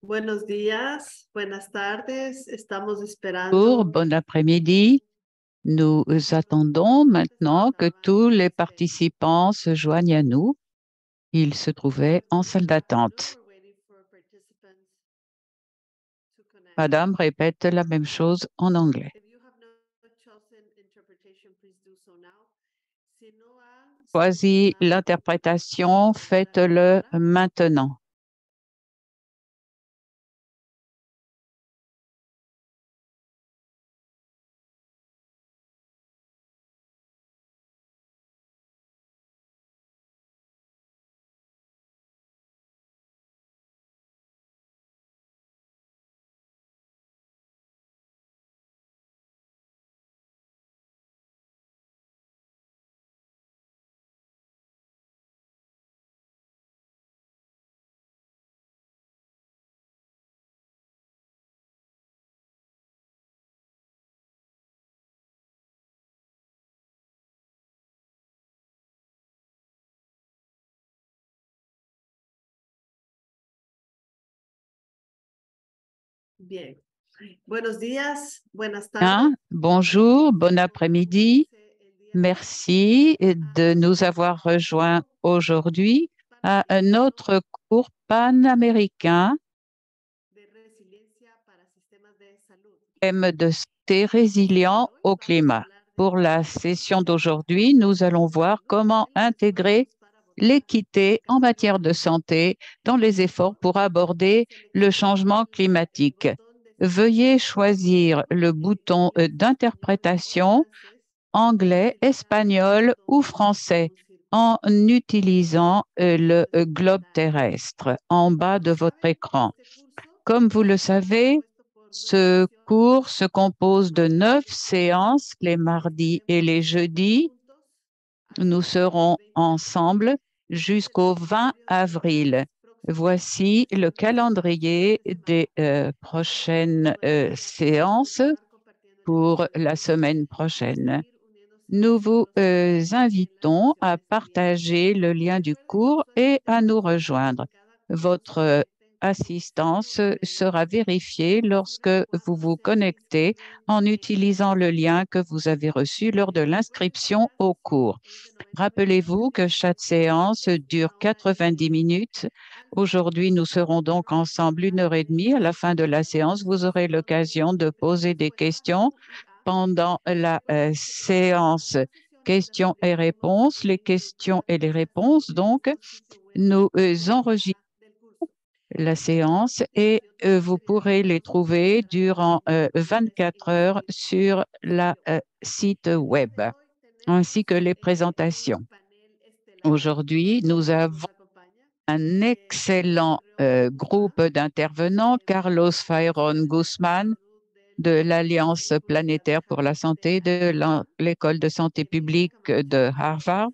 Buenos días, buenas tardes. Estamos esperando Bon après-midi. Nous attendons maintenant que tous les participants se joignent à nous. Ils se trouvaient en salle d'attente. Madame répète la même chose en anglais. Choisis l'interprétation, faites-le maintenant. bien. Buenos días, buenas tardes. Bien, bonjour, bon après-midi. Merci de nous avoir rejoints aujourd'hui à un autre cours panaméricain thème de santé résilient au climat. Pour la session d'aujourd'hui, nous allons voir comment intégrer l'équité en matière de santé dans les efforts pour aborder le changement climatique. Veuillez choisir le bouton d'interprétation anglais, espagnol ou français en utilisant le globe terrestre en bas de votre écran. Comme vous le savez, ce cours se compose de 9 séances les mardis et les jeudis. Nous serons ensemble jusqu'au 20 avril. Voici le calendrier des prochaines séances pour la semaine prochaine. Nous vous invitons à partager le lien du cours et à nous rejoindre. Votre assistance sera vérifiée lorsque vous vous connectez en utilisant le lien que vous avez reçu lors de l'inscription au cours. Rappelez-vous que chaque séance dure 90 minutes. Aujourd'hui, nous serons donc ensemble 1 heure et demie. À la fin de la séance, vous aurez l'occasion de poser des questions pendant la séance questions et réponses. Les questions et les réponses, donc, nous enregistrons la séance et vous pourrez les trouver durant 24 heures sur la site web, ainsi que les présentations. Aujourd'hui, nous avons un excellent groupe d'intervenants, Carlos Fayron Guzman de l'Alliance planétaire pour la santé de l'École de santé publique de Harvard,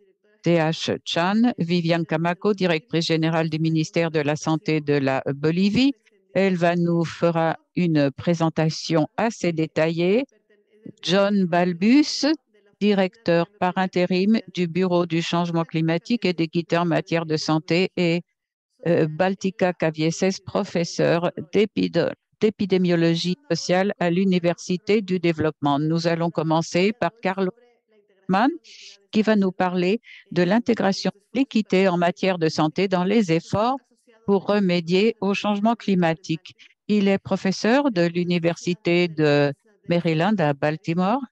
T.H. Chan, Viviane Camaco, directrice générale du ministère de la Santé de la Bolivie. Elle nous fera une présentation assez détaillée. John Balbus, directeur par intérim du Bureau du changement climatique et d'équité en matière de santé, et Baltica Cavieses, professeur d'épidémiologie sociale à l'Université du développement. Nous allons commencer par Carlos Mann, qui va nous parler de l'intégration de l'équité en matière de santé dans les efforts pour remédier au changement climatique. Il est professeur de l'Université de Maryland à Baltimore.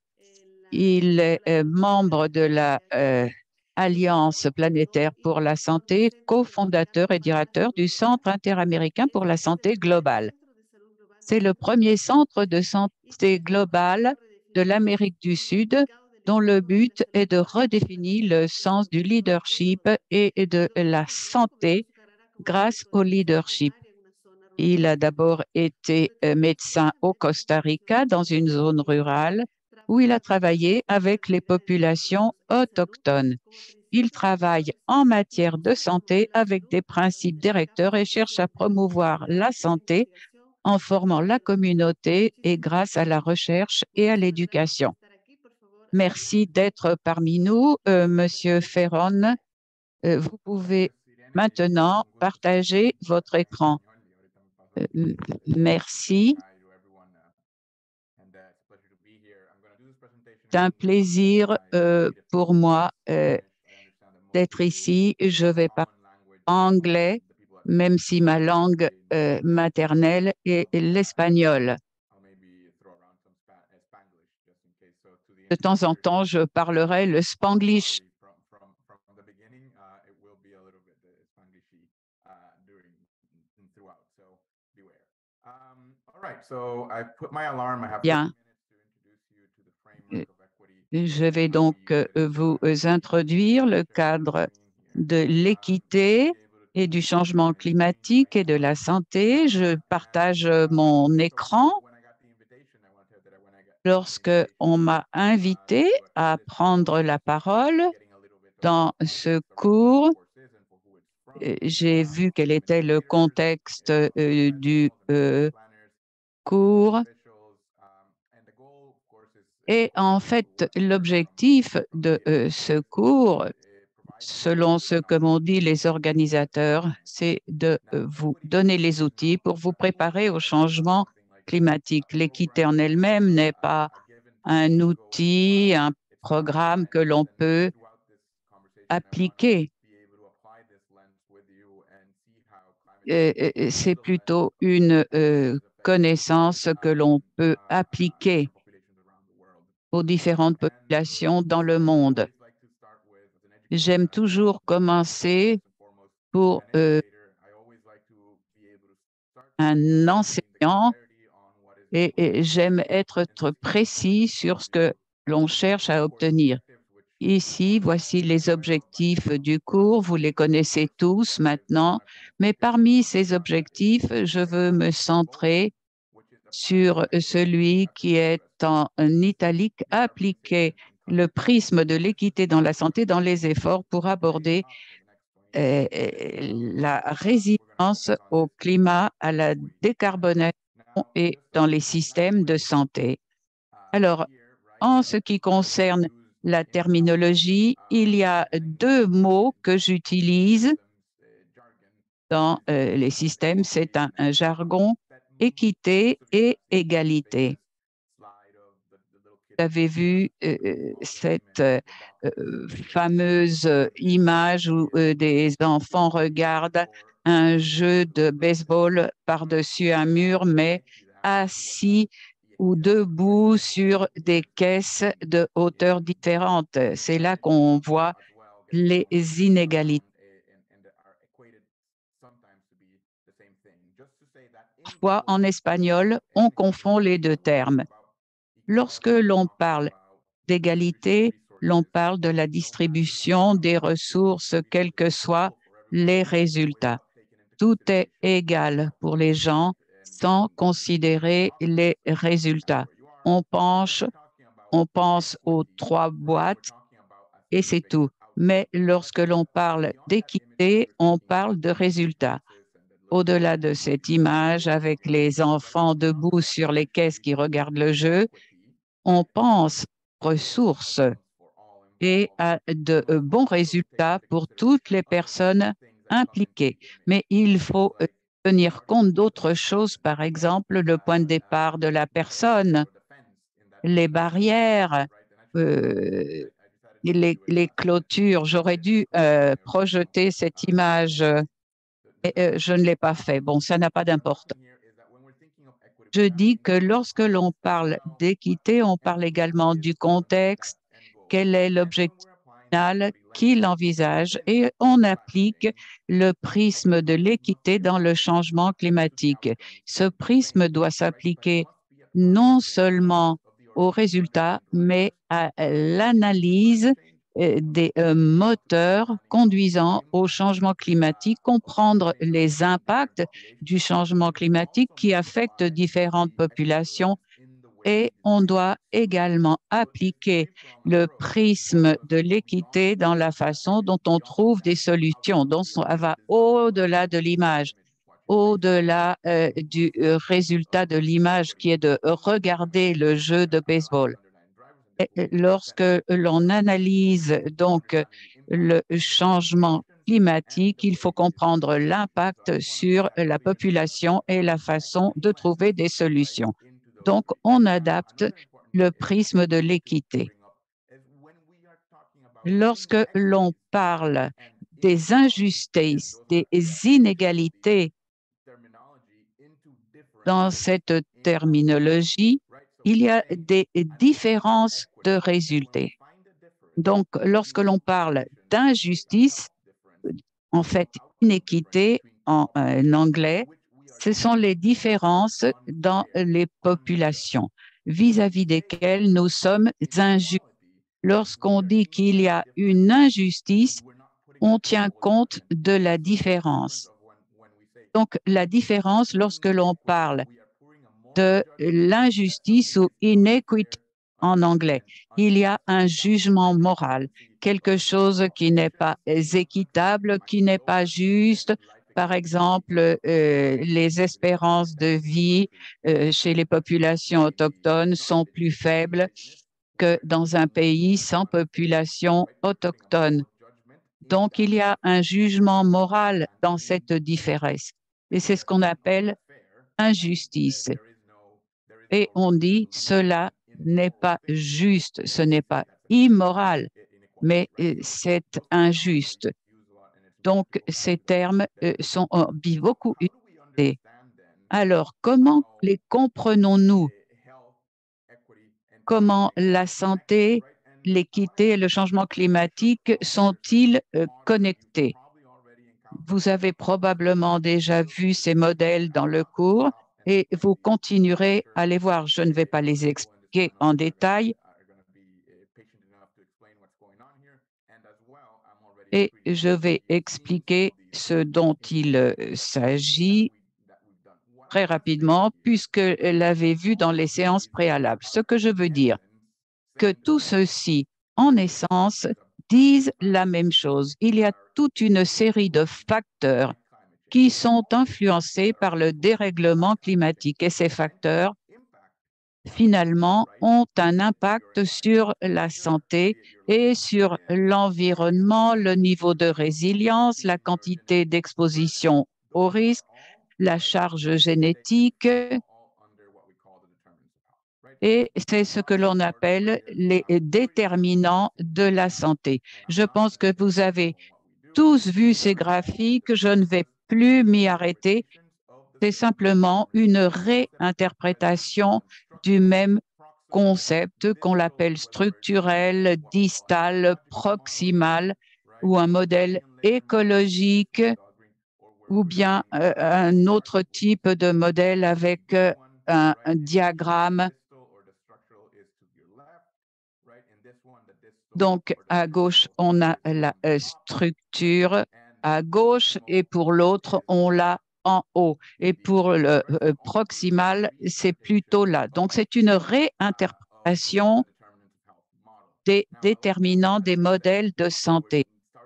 Il est membre de la Alliance planétaire pour la santé, cofondateur et directeur du Centre interaméricain pour la santé globale. C'est le premier centre de santé globale de l'Amérique du Sud dont le but est de redéfinir le sens du leadership et de la santé grâce au leadership. Il a d'abord été médecin au Costa Rica, dans une zone rurale, où il a travaillé avec les populations autochtones. Il travaille en matière de santé avec des principes directeurs et cherche à promouvoir la santé en formant la communauté et grâce à la recherche et à l'éducation. Merci d'être parmi nous, Monsieur Ferron. Vous pouvez maintenant partager votre écran. Merci. C'est un plaisir pour moi d'être ici. Je vais parler anglais, même si ma langue maternelle est l'espagnol. De temps en temps, je parlerai le spanglish. Bien. Je vais donc vous introduire le cadre de l'équité et du changement climatique et de la santé. Je partage mon écran. Lorsque on m'a invité à prendre la parole dans ce cours, j'ai vu quel était le contexte du cours. Et en fait, l'objectif de ce cours, selon ce que m'ont dit les organisateurs, c'est de vous donner les outils pour vous préparer au changement climatique. L'équité en elle-même n'est pas un outil, un programme que l'on peut appliquer. C'est plutôt une connaissance que l'on peut appliquer aux différentes populations dans le monde. J'aime toujours commencer pour un enseignant et j'aime être précis sur ce que l'on cherche à obtenir. Ici, voici les objectifs du cours. Vous les connaissez tous maintenant, mais parmi ces objectifs, je veux me centrer sur celui qui est en italique, appliquer le prisme de l'équité dans la santé dans les efforts pour aborder la résilience au climat, à la décarbonation et dans les systèmes de santé. Alors, en ce qui concerne la terminologie, il y a deux mots que j'utilise dans les systèmes. C'est un jargon: équité et égalité. Vous avez vu cette fameuse image où des enfants regardent un jeu de baseball par-dessus un mur, mais assis ou debout sur des caisses de hauteur différentes. C'est là qu'on voit les inégalités. Parfois, en espagnol, on confond les deux termes. Lorsque l'on parle d'égalité, l'on parle de la distribution des ressources, quels que soient les résultats. Tout est égal pour les gens sans considérer les résultats. On pense aux trois boîtes et c'est tout. Mais lorsque l'on parle d'équité, on parle de résultats. Au-delà de cette image avec les enfants debout sur les caisses qui regardent le jeu, on pense ressources et à de bons résultats pour toutes les personnes impliquées. Mais il faut tenir compte d'autres choses, par exemple le point de départ de la personne, les barrières, les clôtures. J'aurais dû projeter cette image, mais je ne l'ai pas fait. Bon, ça n'a pas d'importance. Je dis que lorsque l'on parle d'équité, on parle également du contexte, quel est l'objectif final qu'il envisage, et on applique le prisme de l'équité dans le changement climatique. Ce prisme doit s'appliquer non seulement aux résultats, mais à l'analyse des moteurs conduisant au changement climatique, comprendre les impacts du changement climatique qui affectent différentes populations, et on doit également appliquer le prisme de l'équité dans la façon dont on trouve des solutions, dont ça va au-delà de l'image, au-delà du résultat de l'image qui est de regarder le jeu de baseball. Et lorsque l'on analyse donc le changement climatique, il faut comprendre l'impact sur la population et la façon de trouver des solutions. Donc, on adapte le prisme de l'équité. Lorsque l'on parle des injustices, des inégalités dans cette terminologie, il y a des différences de résultats. Donc, lorsque l'on parle d'injustice, en fait, inéquité en anglais, ce sont les différences dans les populations vis-à-vis desquelles nous sommes injustes. Lorsqu'on dit qu'il y a une injustice, on tient compte de la différence. Donc, la différence, lorsque l'on parle de l'injustice ou inequity en anglais, il y a un jugement moral, quelque chose qui n'est pas équitable, qui n'est pas juste. Par exemple, les espérances de vie chez les populations autochtones sont plus faibles que dans un pays sans population autochtone. Donc, il y a un jugement moral dans cette différence. Et c'est ce qu'on appelle injustice. Et on dit cela n'est pas juste, ce n'est pas immoral, mais c'est injuste. Donc, ces termes sont beaucoup utilisés. Alors, comment les comprenons-nous? Comment la santé, l'équité et le changement climatique sont-ils connectés? Vous avez probablement déjà vu ces modèles dans le cours et vous continuerez à les voir. Je ne vais pas les expliquer en détail. Et je vais expliquer ce dont il s'agit très rapidement, puisque l'avez vu dans les séances préalables. Ce que je veux dire, que tout ceci, en essence, disent la même chose. Il y a toute une série de facteurs qui sont influencés par le dérèglement climatique. Et ces facteurs, finalement, ont un impact sur la santé et sur l'environnement, le niveau de résilience, la quantité d'exposition au risque, la charge génétique, et c'est ce que l'on appelle les déterminants de la santé. Je pense que vous avez tous vu ces graphiques, je ne vais plus m'y arrêter. C'est simplement une réinterprétation du même concept qu'on l'appelle structurel, distal, proximal, ou un modèle écologique, ou bien un autre type de modèle avec un diagramme. Donc, à gauche, on a la structure à gauche et pour l'autre, on l'a en haut. Et pour le proximal, c'est plutôt là. Donc, c'est une réinterprétation des déterminants des modèles de santé.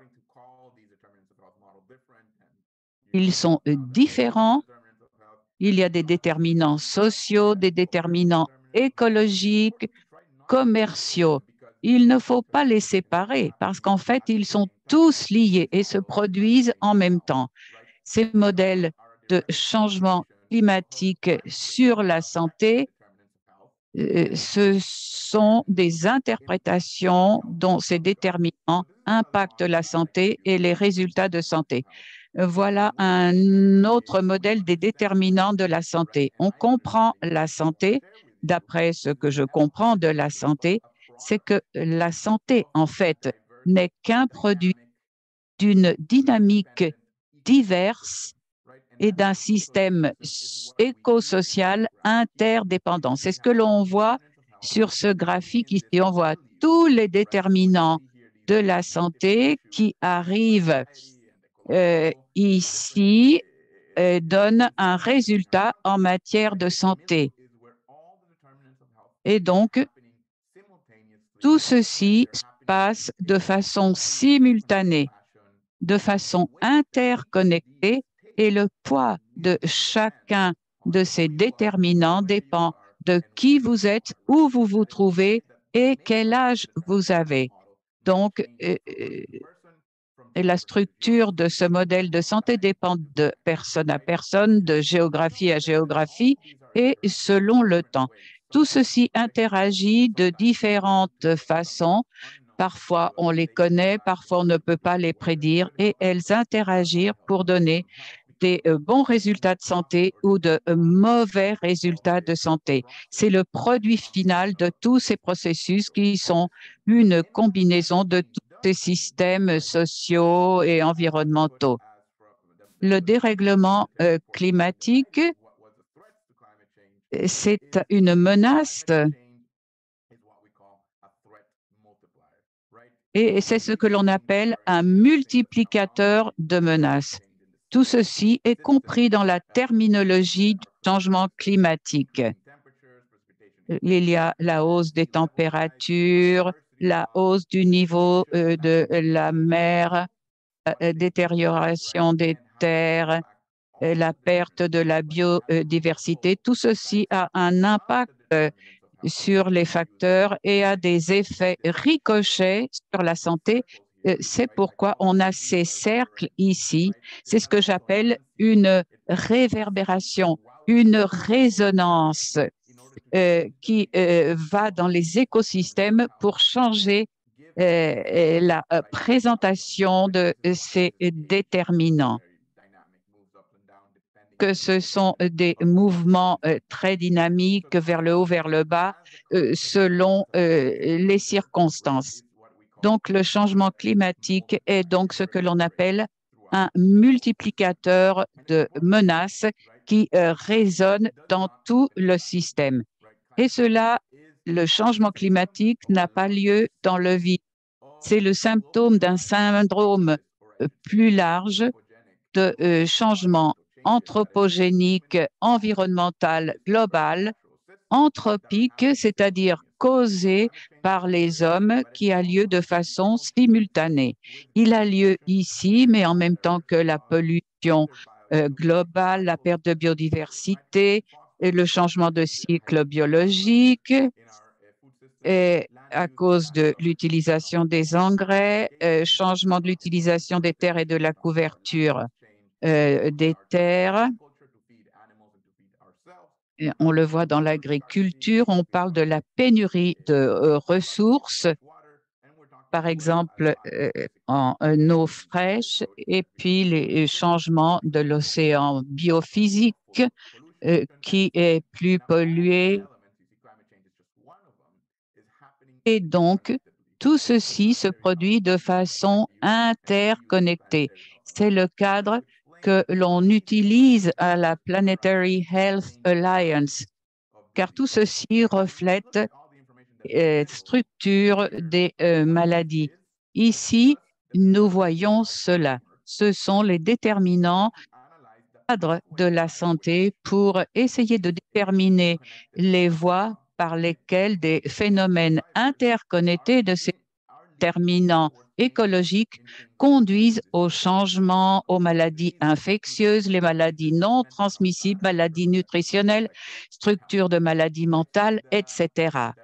Ils sont différents. Il y a des déterminants sociaux, des déterminants écologiques, commerciaux. Il ne faut pas les séparer parce qu'en fait, ils sont tous liés et se produisent en même temps. Ces modèles de changement climatique sur la santé, ce sont des interprétations dont ces déterminants impactent la santé et les résultats de santé. Voilà un autre modèle des déterminants de la santé. On comprend la santé, d'après ce que je comprends de la santé, c'est que la santé, en fait, n'est qu'un produit d'une dynamique diverse et d'un système éco-social interdépendant. C'est ce que l'on voit sur ce graphique ici. On voit tous les déterminants de la santé qui arrivent ici donne un résultat en matière de santé. Et donc, tout ceci se passe de façon simultanée, de façon interconnectée, et le poids de chacun de ces déterminants dépend de qui vous êtes, où vous vous trouvez et quel âge vous avez. Donc, Et la structure de ce modèle de santé dépend de personne à personne, de géographie à géographie et selon le temps. Tout ceci interagit de différentes façons. Parfois, on les connaît, parfois, on ne peut pas les prédire et elles interagissent pour donner des bons résultats de santé ou de mauvais résultats de santé. C'est le produit final de tous ces processus qui sont une combinaison de tous ces systèmes sociaux et environnementaux. Le dérèglement climatique, c'est une menace et c'est ce que l'on appelle un multiplicateur de menaces. Tout ceci est compris dans la terminologie du changement climatique. Il y a la hausse des températures, la hausse du niveau de la mer, détérioration des terres, la perte de la biodiversité. Tout ceci a un impact sur les facteurs et a des effets ricochets sur la santé. C'est pourquoi on a ces cercles ici. C'est ce que j'appelle une réverbération, une résonance qui va dans les écosystèmes pour changer la présentation de ces déterminants, que ce sont des mouvements très dynamiques vers le haut, vers le bas, selon les circonstances. Donc, le changement climatique est donc ce que l'on appelle un multiplicateur de menaces qui résonne dans tout le système. Et cela, le changement climatique n'a pas lieu dans le vide. C'est le symptôme d'un syndrome plus large de changement anthropogénique, environnemental, global, anthropique, c'est-à-dire causé par les hommes, qui a lieu de façon simultanée. Il a lieu ici, mais en même temps que la pollution globale, la perte de biodiversité, et le changement de cycle biologique, et à cause de l'utilisation des engrais, changement de l'utilisation des terres et de la couverture des terres. Et on le voit dans l'agriculture, on parle de la pénurie de ressources, par exemple en eau fraîche, et puis les changements de l'océan biophysique qui est plus pollué. Et donc, tout ceci se produit de façon interconnectée. C'est le cadre que l'on utilise à la Planetary Health Alliance, car tout ceci reflète structure des maladies. Ici, nous voyons cela. Ce sont les déterminants cadres de la santé pour essayer de déterminer les voies par lesquelles des phénomènes interconnectés de ces déterminants écologiques conduisent au changement, aux maladies infectieuses, les maladies non transmissibles, maladies nutritionnelles, structures de maladies mentales, etc.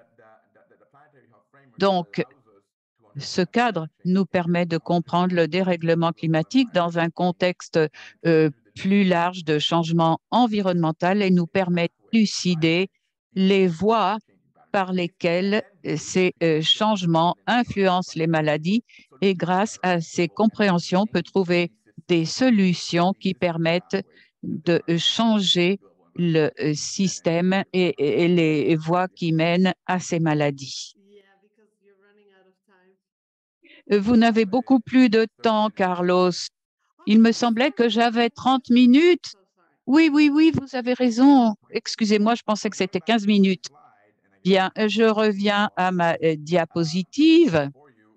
Donc, ce cadre nous permet de comprendre le dérèglement climatique dans un contexte plus large de changement environnemental et nous permet d'élucider les voies par lesquelles ces changements influencent les maladies et grâce à ces compréhensions, on peut trouver des solutions qui permettent de changer le système et les voies qui mènent à ces maladies. Vous n'avez beaucoup plus de temps, Carlos. Il me semblait que j'avais 30 minutes. Oui, oui, oui, vous avez raison. Excusez-moi, je pensais que c'était 15 minutes. Bien, je reviens à ma diapositive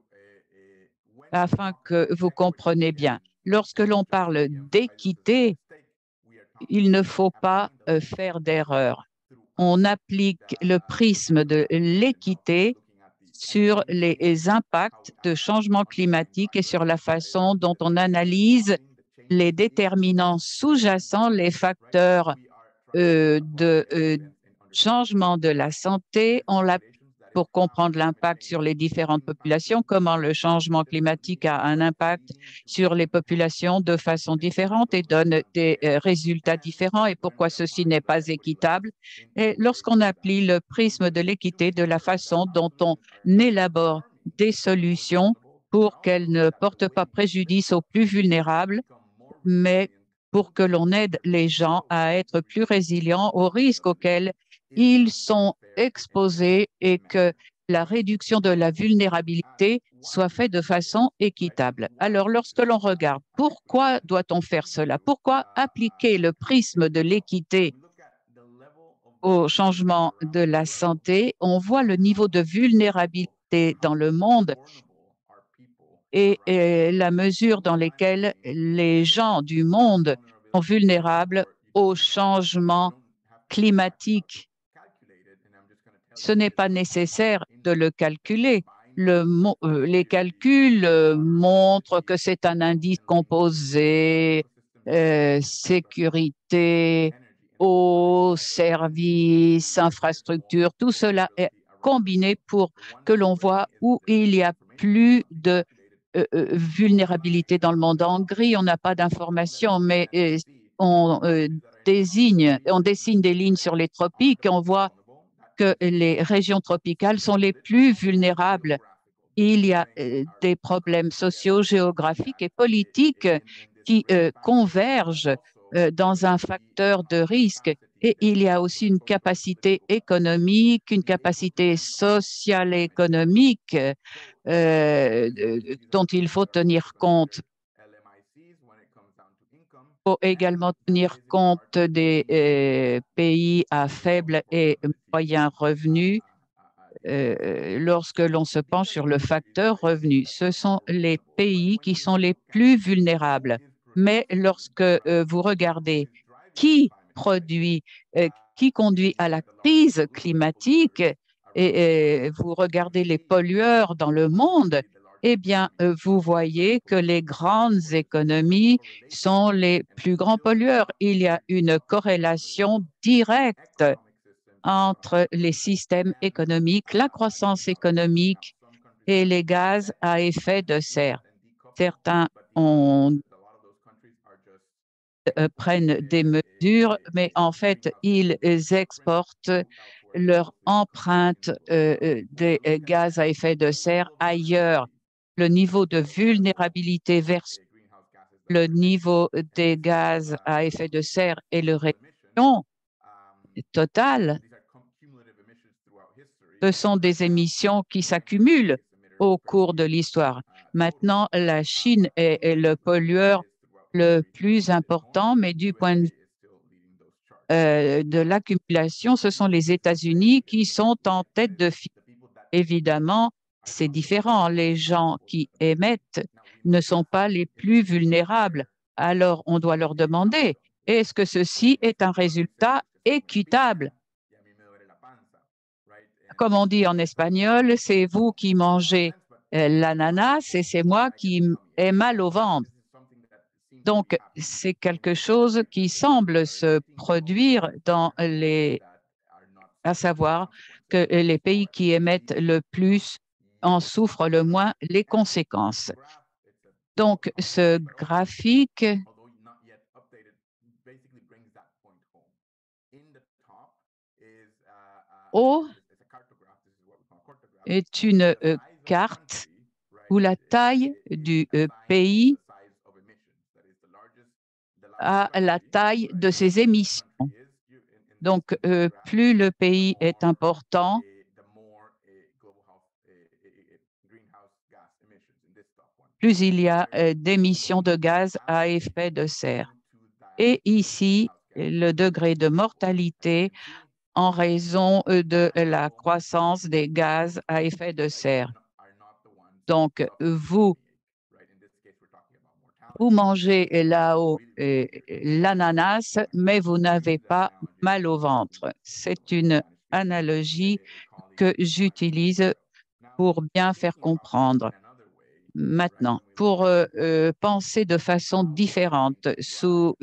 afin que vous compreniez bien. Lorsque l'on parle d'équité, il ne faut pas faire d'erreur. On applique le prisme de l'équité sur les impacts de changement climatique et sur la façon dont on analyse les déterminants sous-jacents, les facteurs de changement de la santé. On l'applique pour comprendre l'impact sur les différentes populations, comment le changement climatique a un impact sur les populations de façon différente et donne des résultats différents et pourquoi ceci n'est pas équitable. Et lorsqu'on applique le prisme de l'équité, de la façon dont on élabore des solutions pour qu'elles ne portent pas préjudice aux plus vulnérables, mais pour que l'on aide les gens à être plus résilients aux risques auxquels ils sont exposés et que la réduction de la vulnérabilité soit faite de façon équitable. Alors, lorsque l'on regarde, pourquoi doit-on faire cela? Pourquoi appliquer le prisme de l'équité au changement de la santé? On voit le niveau de vulnérabilité dans le monde et la mesure dans laquelle les gens du monde sont vulnérables au changement climatique. Ce n'est pas nécessaire de le calculer. Les calculs montrent que c'est un indice composé, sécurité, eau, services, infrastructures, tout cela est combiné pour que l'on voit où il y a plus de vulnérabilité dans le monde. En gris, on n'a pas d'informations, mais on dessine des lignes sur les tropiques et on voit que les régions tropicales sont les plus vulnérables. Il y a des problèmes sociaux, géographiques et politiques qui convergent dans un facteur de risque. Et il y a aussi une capacité économique, une capacité sociale et économique dont il faut tenir compte. Il faut également tenir compte des pays à faible et moyen revenu lorsque l'on se penche sur le facteur revenu. Ce sont les pays qui sont les plus vulnérables. Mais lorsque vous regardez qui produit, qui conduit à la crise climatique et vous regardez les pollueurs dans le monde, eh bien, vous voyez que les grandes économies sont les plus grands pollueurs. Il y a une corrélation directe entre les systèmes économiques, la croissance économique et les gaz à effet de serre. Certains prennent des mesures, mais en fait, ils exportent leur empreinte des gaz à effet de serre ailleurs. Le niveau de vulnérabilité versus le niveau des gaz à effet de serre et le réduction totale, ce sont des émissions qui s'accumulent au cours de l'histoire. Maintenant, la Chine est le pollueur le plus important, mais du point de vue de l'accumulation, ce sont les États-Unis qui sont en tête de file. Évidemment, c'est différent. Les gens qui émettent ne sont pas les plus vulnérables. Alors, on doit leur demander, est-ce que ceci est un résultat équitable? Comme on dit en espagnol, c'est vous qui mangez l'ananas et c'est moi qui ai mal au ventre. Donc, c'est quelque chose qui semble se produire à savoir que les pays qui émettent le plus en souffrent le moins les conséquences. Donc, ce graphique haut est une carte où la taille du pays a la taille de ses émissions. Donc, plus le pays est important, plus il y a d'émissions de gaz à effet de serre. Et ici, le degré de mortalité en raison de la croissance des gaz à effet de serre. Donc, vous mangez là-haut l'ananas, mais vous n'avez pas mal au ventre. C'est une analogie que j'utilise pour bien faire comprendre. Maintenant, pour penser de façon différente, sous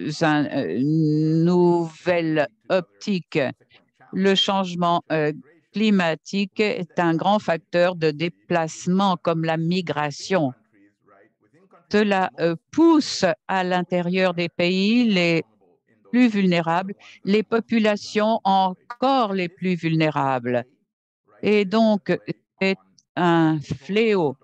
une nouvelle optique, le changement climatique est un grand facteur de déplacement comme la migration. Cela pousse à l'intérieur des pays les plus vulnérables, les populations encore les plus vulnérables. Et donc, c'est un fléau,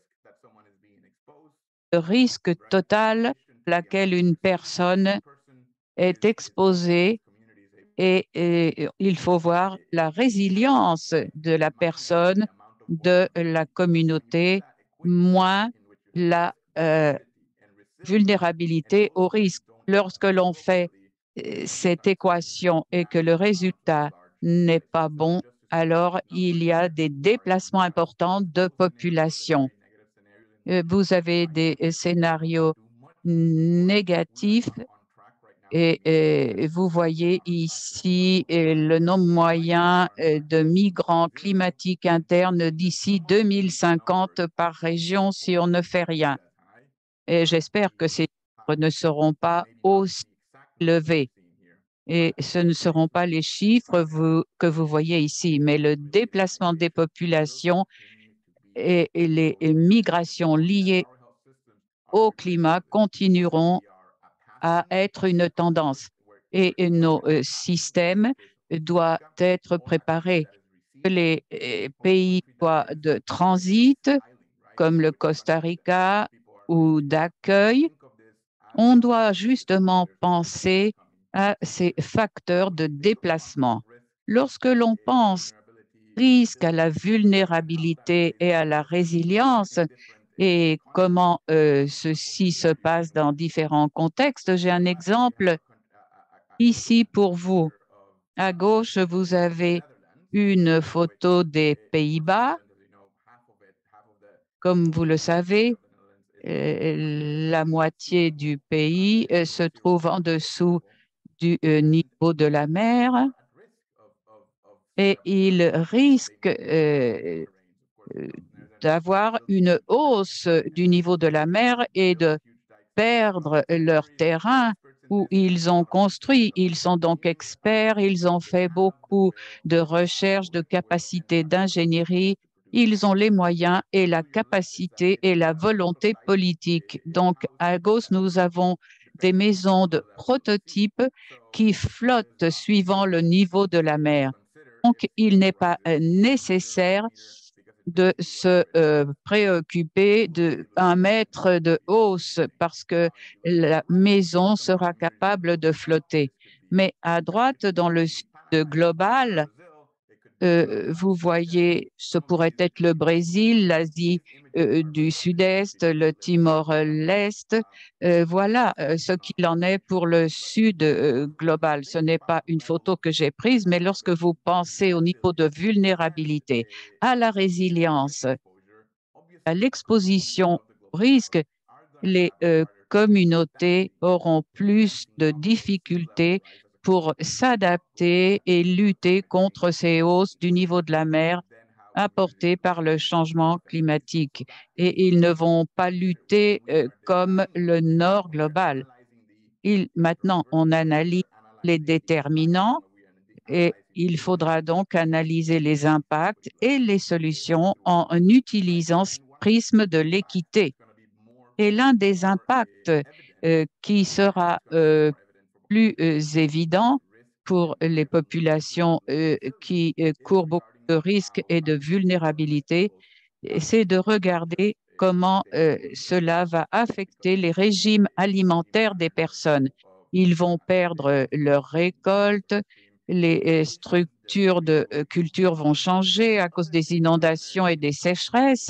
de risque total auquel une personne est exposée et il faut voir la résilience de la personne, de la communauté, moins la vulnérabilité au risque. Lorsque l'on fait cette équation et que le résultat n'est pas bon, alors il y a des déplacements importants de population. Vous avez des scénarios négatifs et vous voyez ici le nombre moyen de migrants climatiques internes d'ici 2050 par région si on ne fait rien. Et j'espère que ces chiffres ne seront pas aussi élevés. Et ce ne seront pas les chiffres que vous voyez ici, mais le déplacement des populations et les migrations liées au climat continueront à être une tendance. Et nos systèmes doivent être préparés. Les pays de transit, comme le Costa Rica, ou d'accueil, on doit justement penser à ces facteurs de déplacement. Lorsque l'on pense risque à la vulnérabilité et à la résilience et comment ceci se passe dans différents contextes, j'ai un exemple ici pour vous. À gauche, vous avez une photo des Pays-Bas. Comme vous le savez, la moitié du pays se trouve en dessous du niveau de la mer et il risque d'avoir une hausse du niveau de la mer et de perdre leur terrain où ils ont construit. Ils sont donc experts, ils ont fait beaucoup de recherches, de capacités d'ingénierie. Ils ont les moyens et la capacité et la volonté politique. Donc, à gauche, nous avons des maisons de prototypes qui flottent suivant le niveau de la mer. Donc, il n'est pas nécessaire de se préoccuper d'un mètre de hausse parce que la maison sera capable de flotter. Mais à droite, dans le sud global, vous voyez, ce pourrait être le Brésil, l'Asie du Sud-Est, le Timor-Leste. Voilà ce qu'il en est pour le Sud global. Ce n'est pas une photo que j'ai prise, mais lorsque vous pensez au niveau de vulnérabilité, à la résilience, à l'exposition au risque, les communautés auront plus de difficultés pour s'adapter et lutter contre ces hausses du niveau de la mer apportées par le changement climatique. Et ils ne vont pas lutter comme le Nord global. Maintenant, on analyse les déterminants et il faudra donc analyser les impacts et les solutions en utilisant ce prisme de l'équité. Et l'un des impacts qui sera plus évident pour les populations qui courent beaucoup de risques et de vulnérabilité, c'est de regarder comment cela va affecter les régimes alimentaires des personnes. Ils vont perdre leurs récoltes, les structures de culture vont changer à cause des inondations et des sécheresses.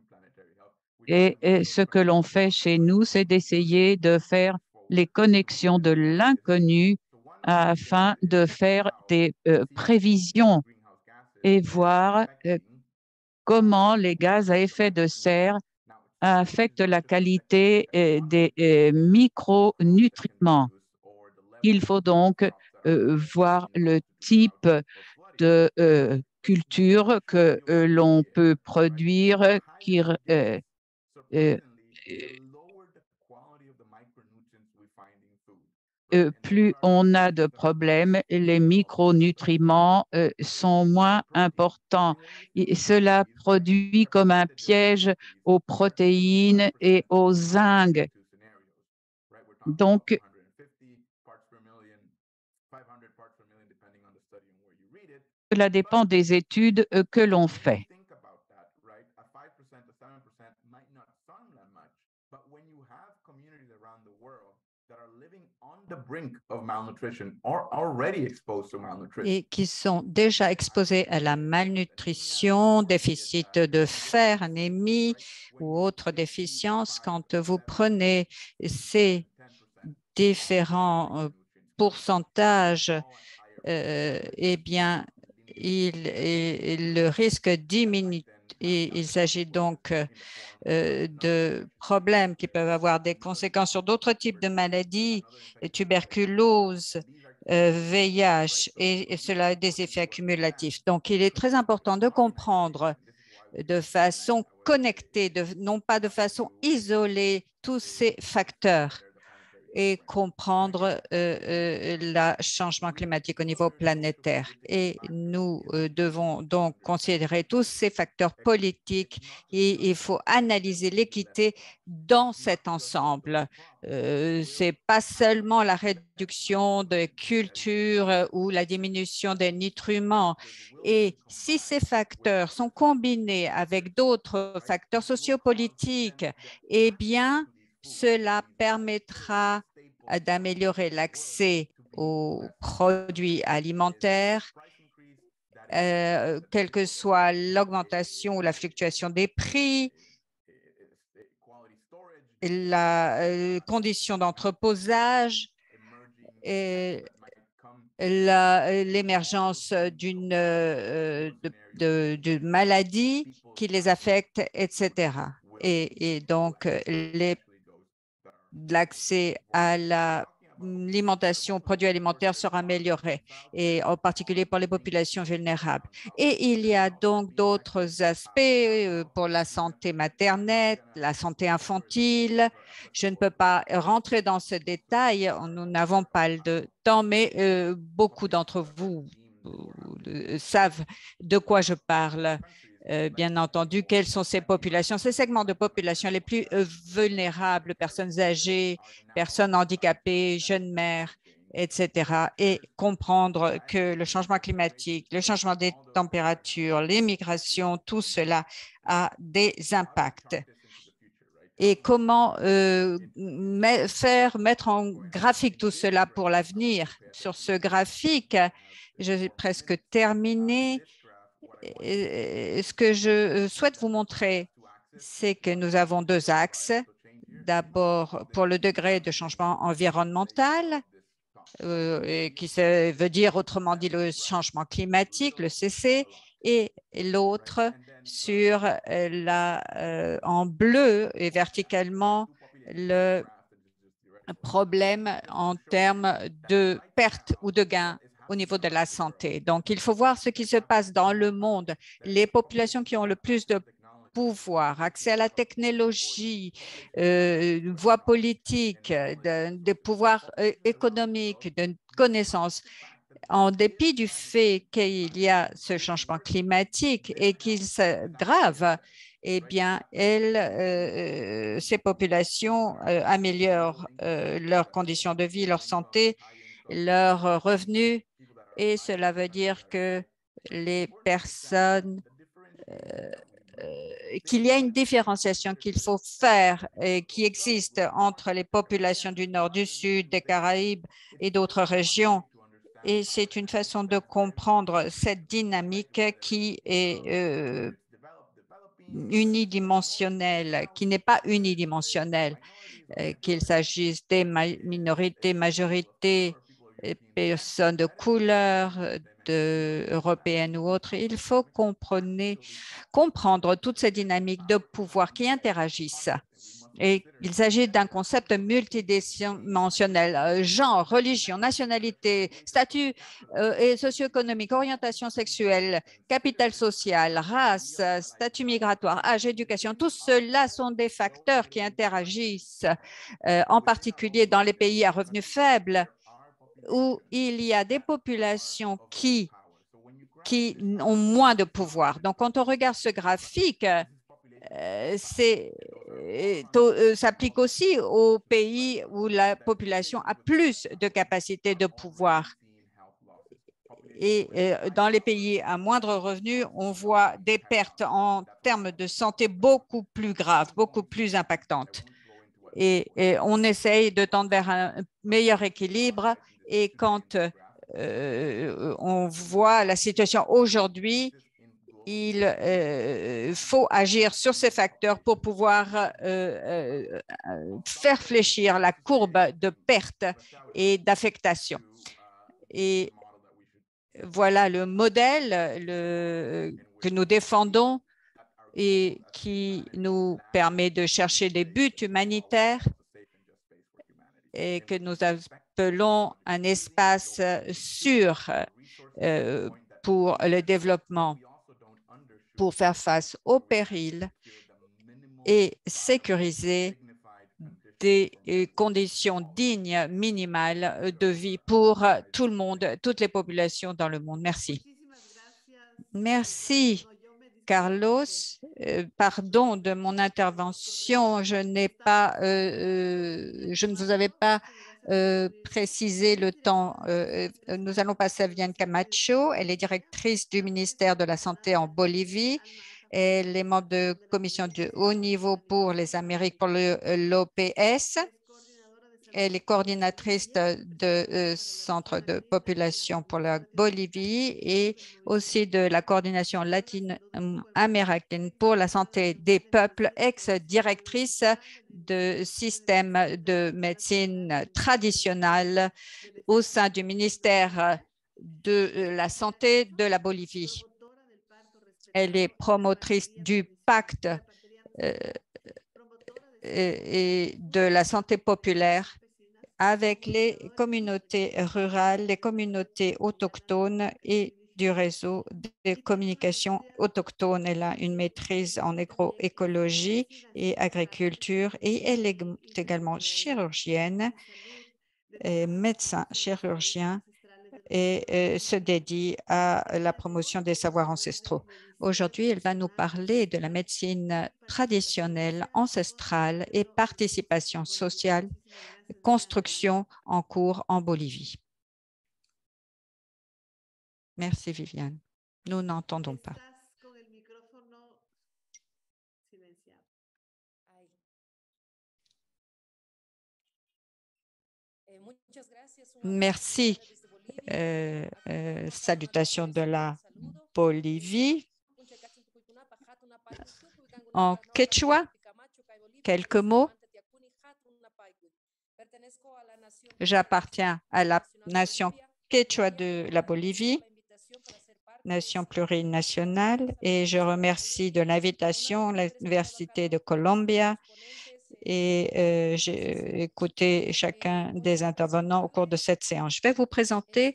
Et ce que l'on fait chez nous, c'est d'essayer de faire les connexions de l'inconnu afin de faire des prévisions et voir comment les gaz à effet de serre affectent la qualité des micronutriments. Il faut donc voir le type de culture que l'on peut produire qui euh, plus on a de problèmes, les micronutriments sont moins importants. Et cela produit comme un piège aux protéines et au zinc. Donc, cela dépend des études que l'on fait. Et qui sont déjà exposés à la malnutrition, déficit de fer, anémie ou autres déficiences. Quand vous prenez ces différents pourcentages, eh bien, le risque diminue. Et il s'agit donc de problèmes qui peuvent avoir des conséquences sur d'autres types de maladies, tuberculose, VIH, et cela a des effets accumulatifs. Donc, il est très important de comprendre de façon connectée, non pas de façon isolée, tous ces facteurs et comprendre le changement climatique au niveau planétaire. Et nous devons donc considérer tous ces facteurs politiques et il faut analyser l'équité dans cet ensemble. Ce n'est pas seulement la réduction de culture ou la diminution des nutriments. Et si ces facteurs sont combinés avec d'autres facteurs sociopolitiques, eh bien, cela permettra d'améliorer l'accès aux produits alimentaires, quelle que soit l'augmentation ou la fluctuation des prix, la condition d'entreposage, l'émergence d'une maladie qui les affecte, etc. Et donc, l'accès à l'alimentation, aux produits alimentaires sera amélioré, et en particulier pour les populations vulnérables. Et il y a donc d'autres aspects pour la santé maternelle, la santé infantile. Je ne peux pas rentrer dans ce détail, nous n'avons pas le temps, mais beaucoup d'entre vous savent de quoi je parle. Bien entendu, quelles sont ces populations, ces segments de population les plus vulnérables, personnes âgées, personnes handicapées, jeunes mères, etc. Et comprendre que le changement climatique, le changement des températures, les migrations, tout cela a des impacts. Et comment mettre en graphique tout cela pour l'avenir. Sur ce graphique, je vais presque terminer. Ce que je souhaite vous montrer, c'est que nous avons deux axes. D'abord, pour le degré de changement environnemental, qui veut dire autrement dit le changement climatique, le CC, et l'autre sur en bleu et verticalement le problème en termes de perte ou de gain au niveau de la santé. Donc, il faut voir ce qui se passe dans le monde. Les populations qui ont le plus de pouvoir, accès à la technologie, voie politique, de pouvoir économique, de connaissances, en dépit du fait qu'il y a ce changement climatique et qu'il s'aggrave, eh bien, ces populations améliorent leurs conditions de vie, leur santé, leurs revenus, et cela veut dire que les personnes, qu'il y a une différenciation qu'il faut faire et qui existe entre les populations du Nord, du Sud, des Caraïbes et d'autres régions. Et c'est une façon de comprendre cette dynamique qui est unidimensionnelle, qui n'est pas unidimensionnelle, qu'il s'agisse des minorités, majorités, personnes de couleur, européennes ou autres. Il faut comprendre toutes ces dynamiques de pouvoir qui interagissent. Et il s'agit d'un concept multidimensionnel, genre, religion, nationalité, statut et socio-économique, orientation sexuelle, capital social, race, statut migratoire, âge, éducation. Tout cela sont des facteurs qui interagissent, en particulier dans les pays à revenus faibles, où il y a des populations qui ont moins de pouvoir. Donc, quand on regarde ce graphique, s'applique aussi aux pays où la population a plus de capacité de pouvoir. Et dans les pays à moindre revenu, on voit des pertes en termes de santé beaucoup plus graves, beaucoup plus impactantes. Et on essaye de tendre vers un meilleur équilibre. Et quand on voit la situation aujourd'hui, il faut agir sur ces facteurs pour pouvoir faire fléchir la courbe de perte et d'affectation. Et voilà le modèle que nous défendons et qui nous permet de chercher des buts humanitaires et que nous appelons un espace sûr pour le développement, pour faire face aux périls et sécuriser des conditions dignes minimales de vie pour tout le monde, toutes les populations dans le monde. Merci. Merci, Carlos. Pardon de mon intervention. Je ne vous avais pas précisé le temps. Nous allons passer à Viviane Camacho. Elle est directrice du ministère de la Santé en Bolivie. Elle est membre de commission de haut niveau pour les Amériques, pour l'OPS. Elle est coordinatrice de Centre de population pour la Bolivie et aussi de la coordination latino-américaine pour la santé des peuples, ex-directrice de système de médecine traditionnelle au sein du ministère de la Santé de la Bolivie. Elle est promotrice du pacte et de la santé populaire avec les communautés rurales, les communautés autochtones et du réseau de communication autochtone. Elle a une maîtrise en agroécologie et agriculture et elle est également chirurgienne, médecin chirurgien et se dédie à la promotion des savoirs ancestraux. Aujourd'hui, elle va nous parler de la médecine traditionnelle, ancestrale et participation sociale, construction en cours en Bolivie. Merci, Viviane. Nous n'entendons pas. Merci. Salutations de la Bolivie. En quechua, quelques mots. J'appartiens à la nation quechua de la Bolivie, nation plurinationale, et je remercie de l'invitation l'Université de Columbia et j'ai écouté chacun des intervenants au cours de cette séance. Je vais vous présenter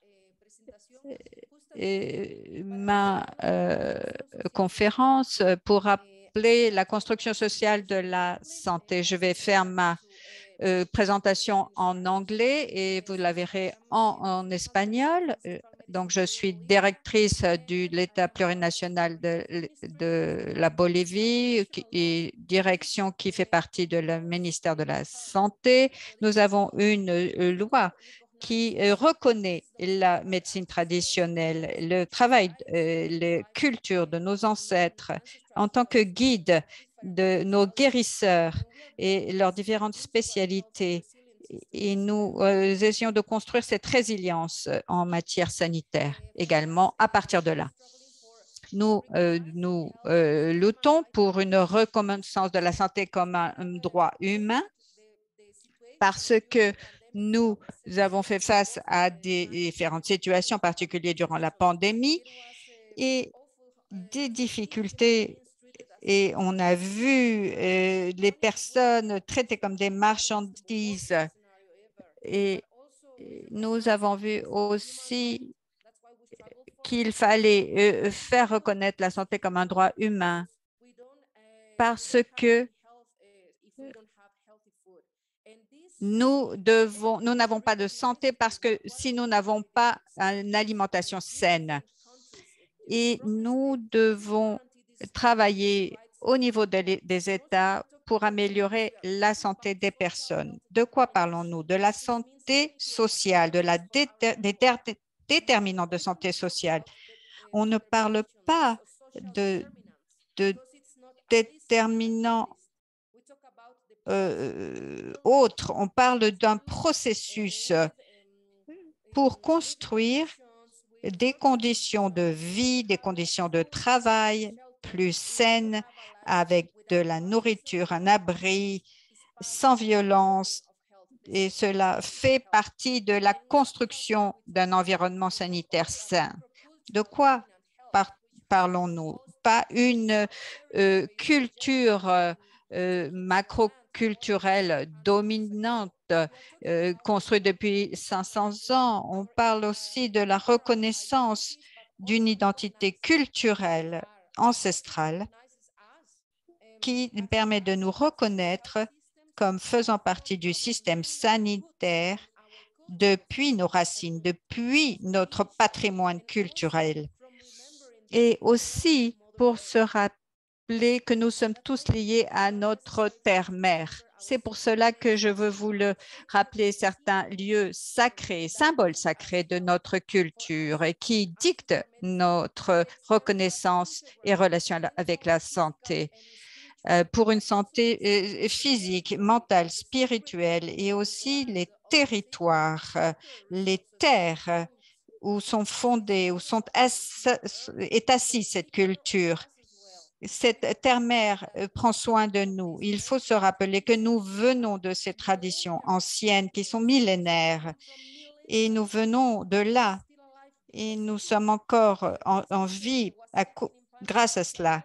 ma conférence pour rappeler la construction sociale de la santé. Je vais faire ma présentation en anglais et vous la verrez en espagnol. Donc, je suis directrice de l'État plurinational de la Bolivie et direction qui fait partie de le ministère de la Santé. Nous avons une loi qui reconnaît la médecine traditionnelle, le travail, les cultures de nos ancêtres en tant que guide de nos guérisseurs et leurs différentes spécialités. Et nous essayons de construire cette résilience en matière sanitaire également à partir de là. Nous luttons pour une reconnaissance de la santé comme un droit humain parce que nous avons fait face à des différentes situations, en particulier durant la pandémie, et des difficultés. Et on a vu les personnes traitées comme des marchandises. Et nous avons vu aussi qu'il fallait faire reconnaître la santé comme un droit humain parce que Nous n'avons pas de santé parce que si nous n'avons pas une alimentation saine. Et nous devons travailler au niveau des États pour améliorer la santé des personnes. De quoi parlons-nous? De la santé sociale, de la déterminante de santé sociale. On ne parle pas de déterminants autres, on parle d'un processus pour construire des conditions de vie, des conditions de travail plus saines, avec de la nourriture, un abri, sans violence. Et cela fait partie de la construction d'un environnement sanitaire sain. De quoi parlons-nous? Pas une culture macroculturelle dominante construite depuis 500 ans. On parle aussi de la reconnaissance d'une identité culturelle ancestrale qui permet de nous reconnaître comme faisant partie du système sanitaire depuis nos racines, depuis notre patrimoine culturel. Et aussi pour se rappeler que nous sommes tous liés à notre terre-mère. C'est pour cela que je veux vous le rappeler, certains lieux sacrés, symboles sacrés de notre culture et qui dictent notre reconnaissance et relation avec la santé. Pour une santé physique, mentale, spirituelle et aussi les territoires, les terres où sont fondées, où est assise cette culture. Cette terre-mère prend soin de nous. Il faut se rappeler que nous venons de ces traditions anciennes qui sont millénaires et nous venons de là et nous sommes encore en vie grâce à cela.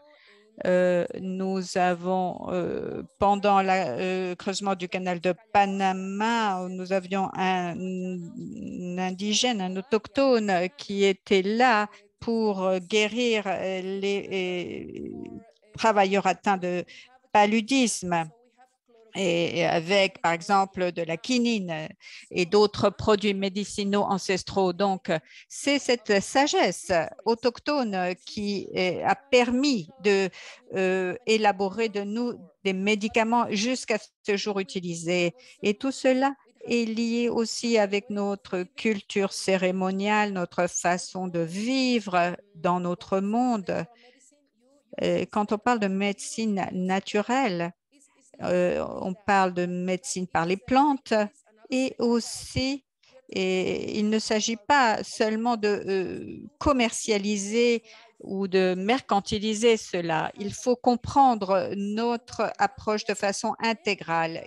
Nous avons, pendant le creusement du canal de Panama, nous avions un indigène, un autochtone qui était là pour guérir les travailleurs atteints de paludisme. Et avec, par exemple, de la quinine et d'autres produits médicinaux ancestraux. Donc, c'est cette sagesse autochtone qui a permis d'élaborer de nous des médicaments jusqu'à ce jour utilisés. Et tout cela est lié aussi avec notre culture cérémoniale, notre façon de vivre dans notre monde. Quand on parle de médecine naturelle, on parle de médecine par les plantes et aussi, il ne s'agit pas seulement de commercialiser ou de mercantiliser cela. Il faut comprendre notre approche de façon intégrale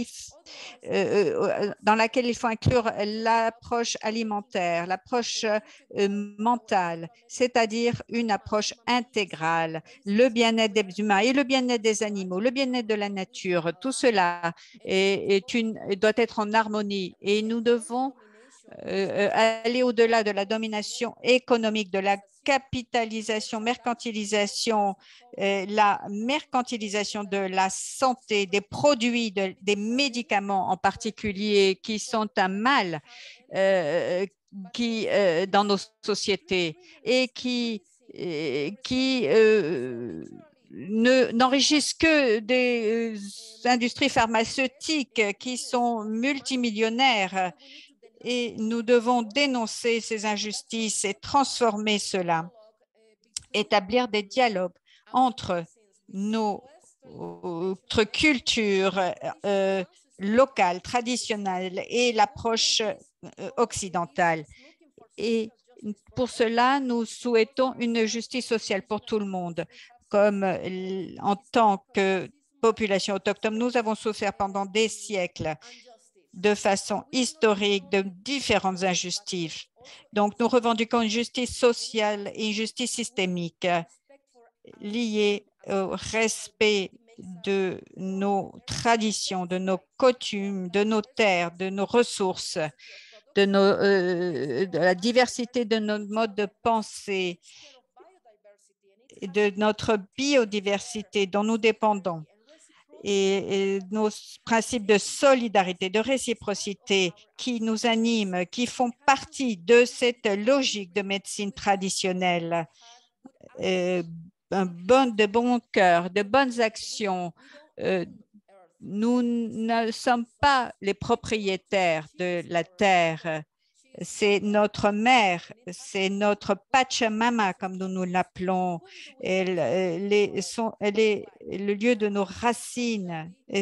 dans laquelle il faut inclure l'approche alimentaire, l'approche mentale, c'est-à-dire une approche intégrale, le bien-être des humains et le bien-être des animaux, le bien-être de la nature, tout cela doit être en harmonie et nous devons aller au-delà de la domination économique, de la capitalisation, mercantilisation, la mercantilisation de la santé, des produits, des médicaments en particulier qui sont un mal dans nos sociétés et qui n'enrichissent que des industries pharmaceutiques qui sont multimillionnaires. Et nous devons dénoncer ces injustices et transformer cela, établir des dialogues entre notre culture locale, traditionnelle et l'approche occidentale. Et pour cela, nous souhaitons une justice sociale pour tout le monde. Comme en tant que population autochtone, nous avons souffert pendant des siècles de façon historique de différentes injustices. Donc, nous revendiquons une justice sociale et une justice systémique liée au respect de nos traditions, de nos coutumes, de nos terres, de nos ressources, de la diversité de nos modes de pensée, de notre biodiversité dont nous dépendons. et nos principes de solidarité, de réciprocité qui nous animent, qui font partie de cette logique de médecine traditionnelle. De bon cœur, de bonnes actions. Nous ne sommes pas les propriétaires de la terre. C'est notre mère, c'est notre Pachamama, comme nous l'appelons. Elle est le lieu de nos racines. Et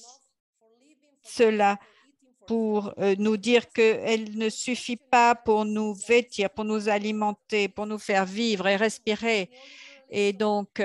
cela pour nous dire qu'elle ne suffit pas pour nous vêtir, pour nous alimenter, pour nous faire vivre et respirer. Et donc,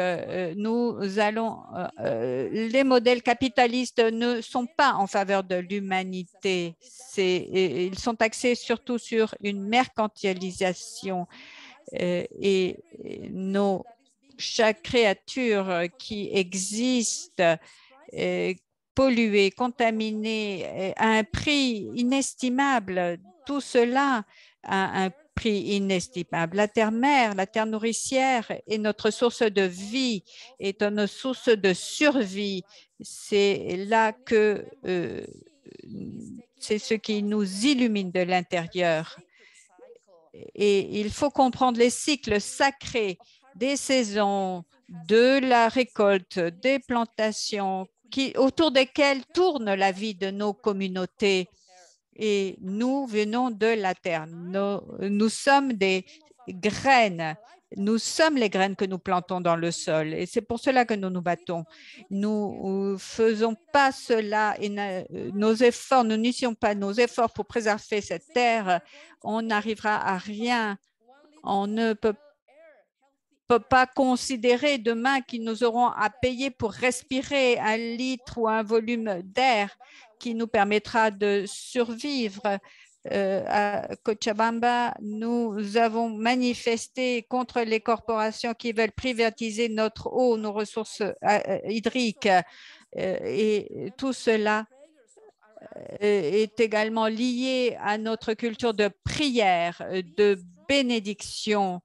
les modèles capitalistes ne sont pas en faveur de l'humanité. Ils sont axés surtout sur une mercantilisation et chaque créature qui existe polluée, contaminée, à un prix inestimable. Tout cela a un prix inestimable. La terre-mère, la terre nourricière est notre source de vie, est une source de survie. C'est là que c'est ce qui nous illumine de l'intérieur. Et il faut comprendre les cycles sacrés des saisons, de la récolte, des plantations, autour desquelles tourne la vie de nos communautés. Et nous venons de la terre. Nous sommes des graines. Nous sommes les graines que nous plantons dans le sol. Et c'est pour cela que nous nous battons. Nous ne faisons pas cela et nos efforts, nous n'unissions pas nos efforts pour préserver cette terre. On n'arrivera à rien. On ne peut pas considérer demain qu'ils nous auront à payer pour respirer 1 litre ou un volume d'air qui nous permettra de survivre. À Cochabamba, nous avons manifesté contre les corporations qui veulent privatiser notre eau, nos ressources hydriques. Et tout cela est également lié à notre culture de prière, de bénédiction,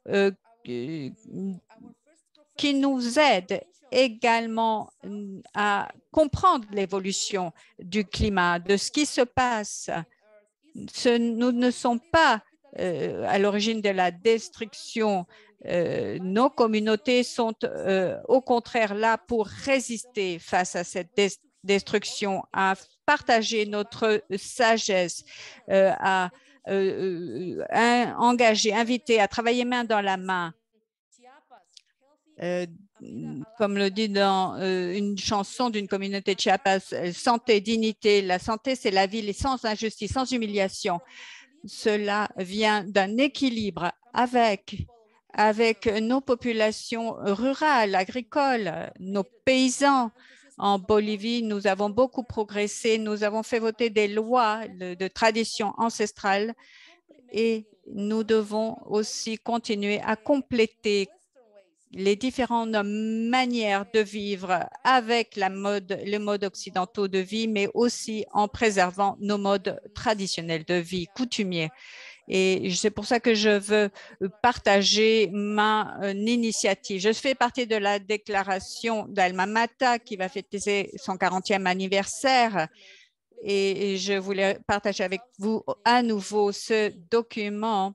qui nous aide également à comprendre l'évolution du climat, de ce qui se passe. Nous ne sommes pas à l'origine de la destruction. Nos communautés sont au contraire là pour résister face à cette destruction, à partager notre sagesse, à engager, inviter à travailler main dans la main. Comme le dit dans une chanson d'une communauté de Chiapas, santé, dignité. La santé, c'est la vie sans injustice, sans humiliation. Cela vient d'un équilibre avec nos populations rurales, agricoles, nos paysans. En Bolivie, nous avons beaucoup progressé. Nous avons fait voter des lois de tradition ancestrale et nous devons aussi continuer à compléter les différentes manières de vivre avec les modes occidentaux de vie, mais aussi en préservant nos modes traditionnels de vie, coutumiers. Et c'est pour ça que je veux partager ma initiative. Je fais partie de la déclaration d'Alma Mata qui va fêter son 40e anniversaire. Et je voulais partager avec vous à nouveau ce document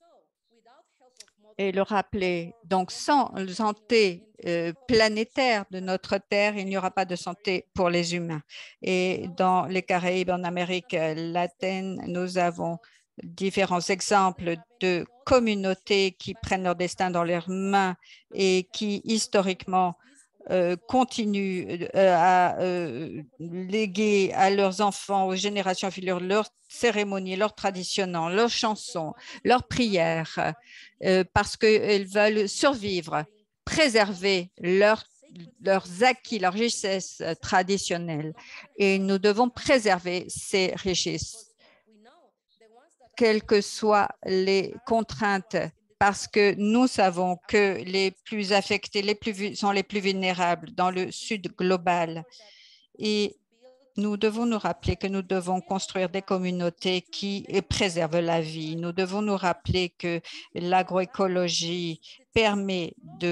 et le rappeler. Donc, sans santé planétaire de notre Terre, il n'y aura pas de santé pour les humains. Et dans les Caraïbes, en Amérique latine, nous avons différents exemples de communautés qui prennent leur destin dans leurs mains et qui, historiquement, continuent à léguer à leurs enfants, aux générations futures, leurs cérémonies, leurs traditions, leurs chansons, leurs prières, parce qu'ils veulent survivre, préserver leurs acquis, leurs richesses traditionnelles. Et nous devons préserver ces richesses, quelles que soient les contraintes, parce que nous savons que les plus affectés sont les plus vulnérables dans le sud global. Et nous devons nous rappeler que nous devons construire des communautés qui préservent la vie. Nous devons nous rappeler que l'agroécologie permet de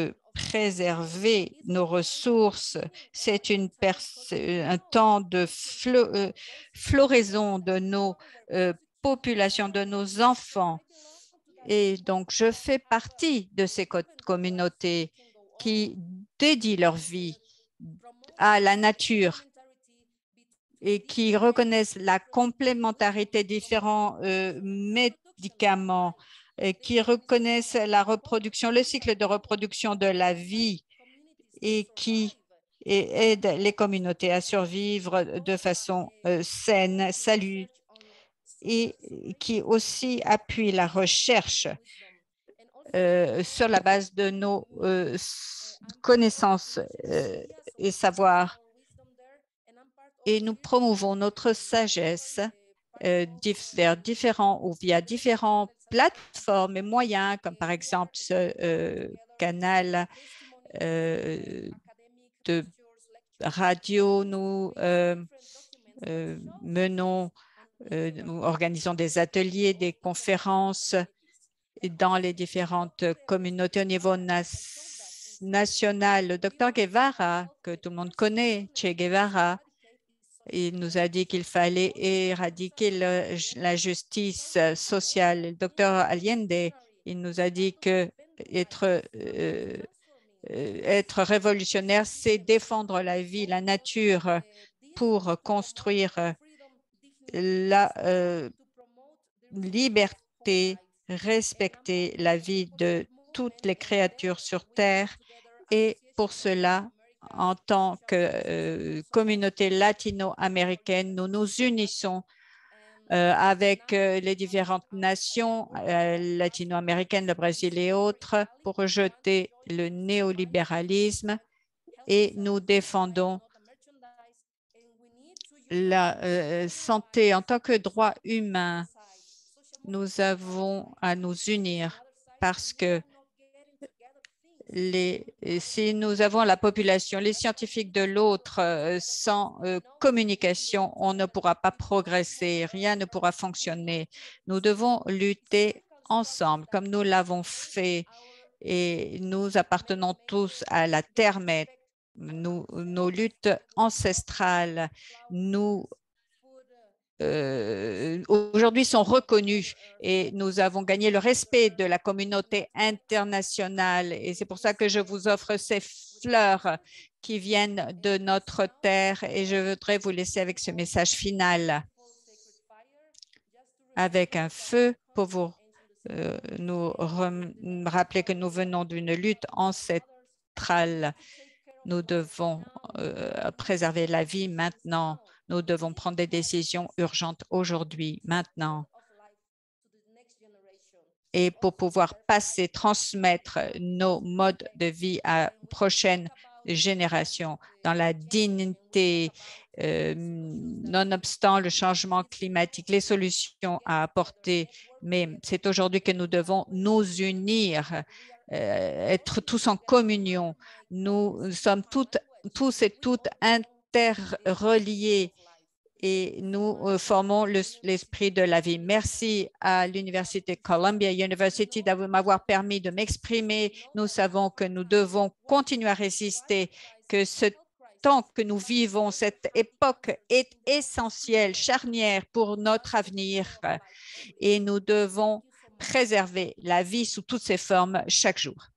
préserver nos ressources. C'est un temps de floraison de nos populations, de nos enfants. Et donc, je fais partie de ces communautés qui dédient leur vie à la nature et qui reconnaissent la complémentarité des différents médicaments, et qui reconnaissent la reproduction, le cycle de reproduction de la vie et qui aident les communautés à survivre de façon saine, salue, et qui aussi appuient la recherche sur la base de nos connaissances et savoirs. Et nous promouvons notre sagesse vers différents ou via différentes plateformes et moyens, comme par exemple ce canal de radio. Nous nous organisons des ateliers, des conférences dans les différentes communautés au niveau national. Le docteur Guevara, que tout le monde connaît, Che Guevara, il nous a dit qu'il fallait éradiquer la justice sociale. Le docteur Allende, il nous a dit que être révolutionnaire, c'est défendre la vie, la nature pour construire la liberté, respecter la vie de toutes les créatures sur Terre. Et pour cela, en tant que communauté latino-américaine, nous nous unissons avec les différentes nations latino-américaines, le Brésil et autres, pour rejeter le néolibéralisme, et nous défendons la santé en tant que droit humain. Nous avons à nous unir parce que si nous avons la population, les scientifiques de l'autre sans communication, on ne pourra pas progresser, rien ne pourra fonctionner. Nous devons lutter ensemble comme nous l'avons fait, et nous appartenons tous à la terre-mère. Nos luttes ancestrales aujourd'hui sont reconnues, et nous avons gagné le respect de la communauté internationale. Et c'est pour ça que je vous offre ces fleurs qui viennent de notre terre, et je voudrais vous laisser avec ce message final, avec un feu pour nous rappeler que nous venons d'une lutte ancestrale. Nous devons préserver la vie maintenant. Nous devons prendre des décisions urgentes aujourd'hui, maintenant. Et pour pouvoir transmettre nos modes de vie à prochaines générations dans la dignité, nonobstant le changement climatique, les solutions à apporter. Mais c'est aujourd'hui que nous devons nous unir, être tous en communion. Nous sommes tous et toutes interreliés, et nous formons l'esprit de la vie. Merci à l'Université Columbia University de m'avoir permis de m'exprimer. Nous savons que nous devons continuer à résister, que ce temps que nous vivons, cette époque est essentielle, charnière pour notre avenir, et nous devons préserver la vie sous toutes ses formes chaque jour.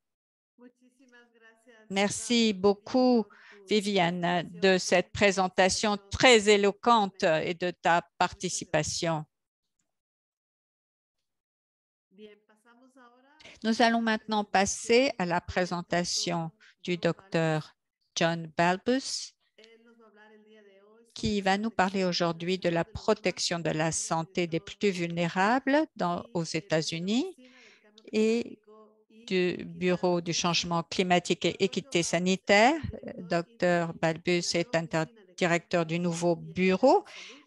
Merci beaucoup, Viviane, de cette présentation très éloquente et de ta participation. Nous allons maintenant passer à la présentation du docteur John Balbus, qui va nous parler aujourd'hui de la protection de la santé des plus vulnérables aux États-Unis et du Bureau du changement climatique et équité sanitaire. Dr Balbus est directeur du nouveau bureau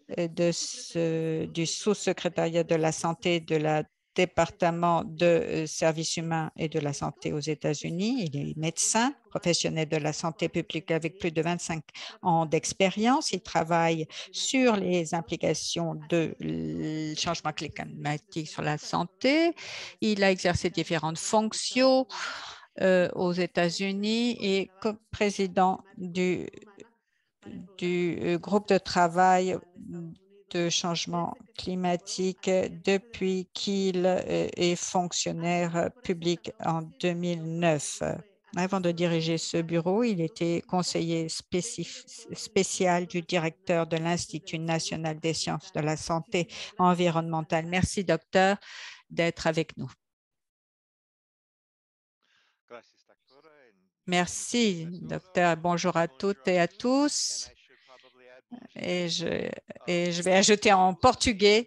du sous-secrétariat de la santé de la département de services humains et de la santé aux États-Unis. Il est médecin, professionnel de la santé publique avec plus de 25 ans d'expérience. Il travaille sur les implications du changement climatique sur la santé. Il a exercé différentes fonctions aux États-Unis et président du groupe de travail de changement climatique depuis qu'il est fonctionnaire public en 2009. Avant de diriger ce bureau, il était conseiller spécial du directeur de l'Institut national des sciences de la santé environnementale. Merci, docteur, d'être avec nous. Merci, docteur. Bonjour à toutes et à tous. Et je vais ajouter en portugais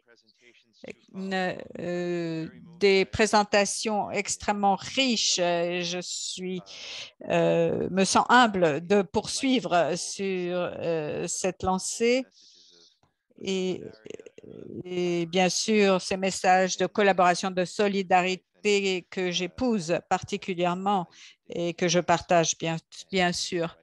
des présentations extrêmement riches. Je me sens humble de poursuivre sur cette lancée. Et bien sûr, ces messages de collaboration, de solidarité que j'épouse particulièrement et que je partage bien sûr,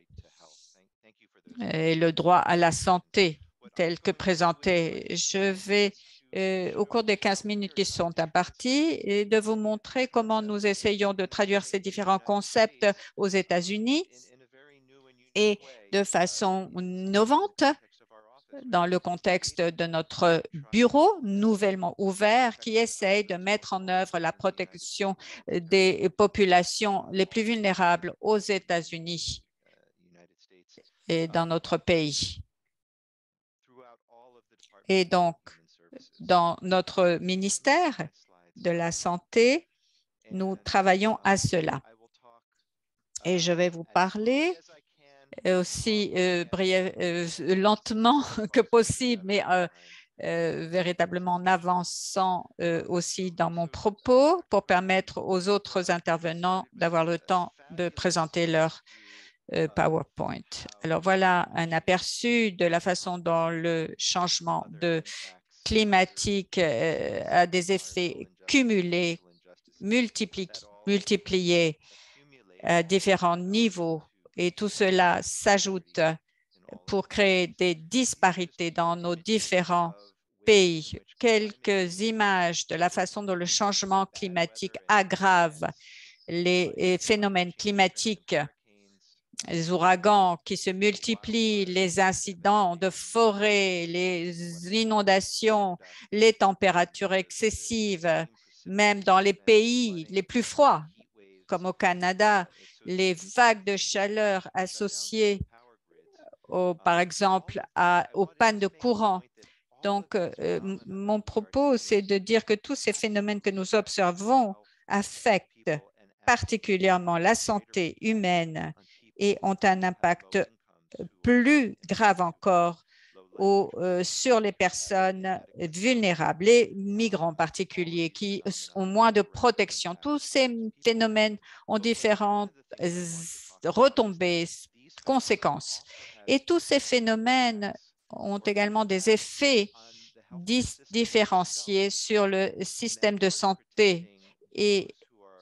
et le droit à la santé tel que présenté. Je vais, au cours des 15 minutes qui sont imparties, et de vous montrer comment nous essayons de traduire ces différents concepts aux États-Unis et de façon innovante dans le contexte de notre bureau nouvellement ouvert qui essaye de mettre en œuvre la protection des populations les plus vulnérables aux États-Unis et dans notre pays. Et donc, dans notre ministère de la Santé, nous travaillons à cela. Et je vais vous parler aussi lentement que possible, mais véritablement en avançant aussi dans mon propos pour permettre aux autres intervenants d'avoir le temps de présenter leur PowerPoint. Alors voilà un aperçu de la façon dont le changement climatique a des effets cumulés, multipliés à différents niveaux, et tout cela s'ajoute pour créer des disparités dans nos différents pays. Quelques images de la façon dont le changement climatique aggrave les phénomènes climatiques, les ouragans qui se multiplient, les incidents de forêt, les inondations, les températures excessives, même dans les pays les plus froids, comme au Canada, les vagues de chaleur associées, par exemple, aux pannes de courant. Donc, mon propos, c'est de dire que tous ces phénomènes que nous observons affectent particulièrement la santé humaine et ont un impact plus grave encore sur les personnes vulnérables, les migrants en particulier, qui ont moins de protection. Tous ces phénomènes ont différentes retombées, conséquences. Et tous ces phénomènes ont également des effets différenciés sur le système de santé. Et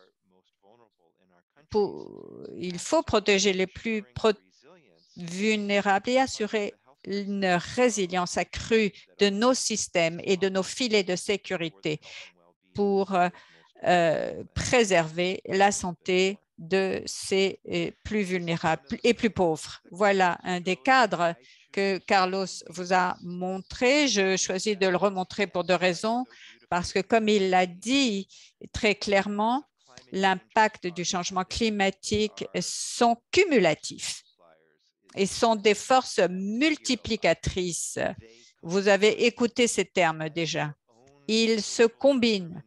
il faut protéger les plus vulnérables et assurer une résilience accrue de nos systèmes et de nos filets de sécurité pour préserver la santé de ces plus vulnérables et plus pauvres. Voilà un des cadres que Carlos vous a montré. Je choisis de le remontrer pour deux raisons, parce que comme il l'a dit très clairement, l'impact du changement climatique sont cumulatifs et sont des forces multiplicatrices. Vous avez écouté ces termes déjà. Ils se combinent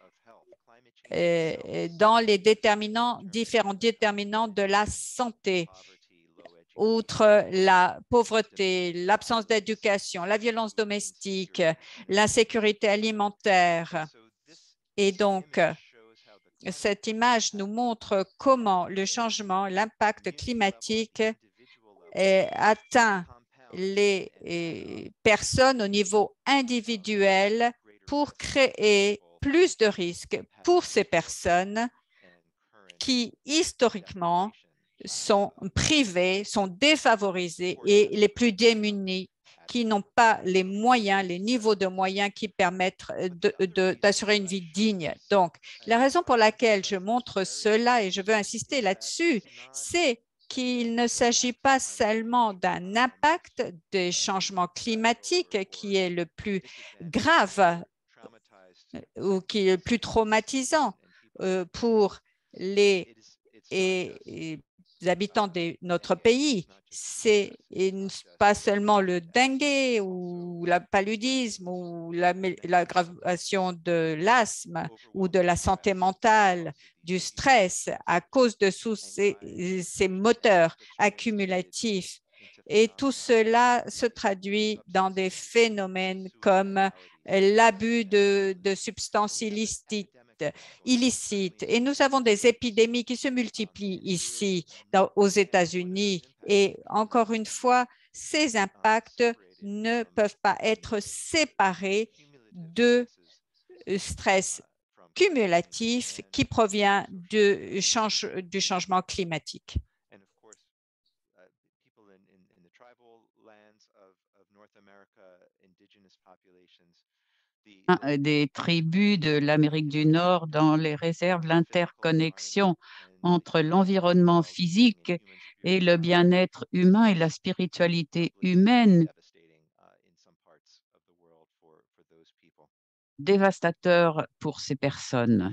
dans les différents déterminants de la santé, outre la pauvreté, l'absence d'éducation, la violence domestique, l'insécurité alimentaire. Et donc, cette image nous montre comment le changement, l'impact climatique atteint les personnes au niveau individuel pour créer plus de risques pour ces personnes qui, historiquement, sont privées, sont défavorisées et les plus démunies qui n'ont pas les moyens, les niveaux de moyens qui permettent d'assurer une vie digne. Donc, la raison pour laquelle je montre cela et je veux insister là-dessus, c'est qu'il ne s'agit pas seulement d'un impact des changements climatiques qui est le plus grave ou qui est le plus traumatisant pour les habitants de notre pays. C'est pas seulement le dengue ou le paludisme ou l'aggravation de l'asthme ou de la santé mentale, du stress à cause de tous ces moteurs accumulatifs. Et tout cela se traduit dans des phénomènes comme l'abus de substances illicites. Et nous avons des épidémies qui se multiplient ici aux États-Unis. Et encore une fois, ces impacts ne peuvent pas être séparés de stress cumulatif qui provient du changement climatique. Des tribus de l'Amérique du Nord dans les réserves, l'interconnexion entre l'environnement physique et le bien-être humain et la spiritualité humaine, dévastateur pour ces personnes.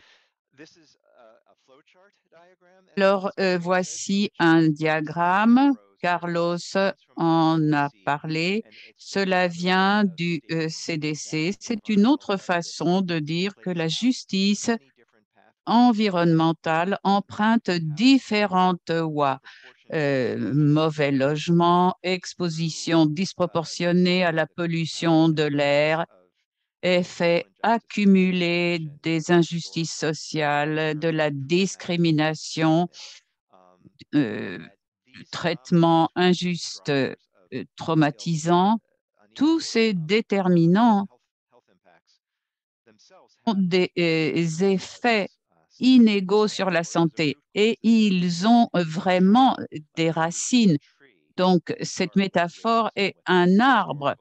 Alors, voici un diagramme. Carlos en a parlé. Cela vient du CDC. C'est une autre façon de dire que la justice environnementale emprunte différentes voies. Mauvais logement, exposition disproportionnée à la pollution de l'air, effet accumulé des injustices sociales, de la discrimination, traitement injuste, traumatisant. Tous ces déterminants ont des effets inégaux sur la santé et ils ont vraiment des racines. Donc, cette métaphore est un arbre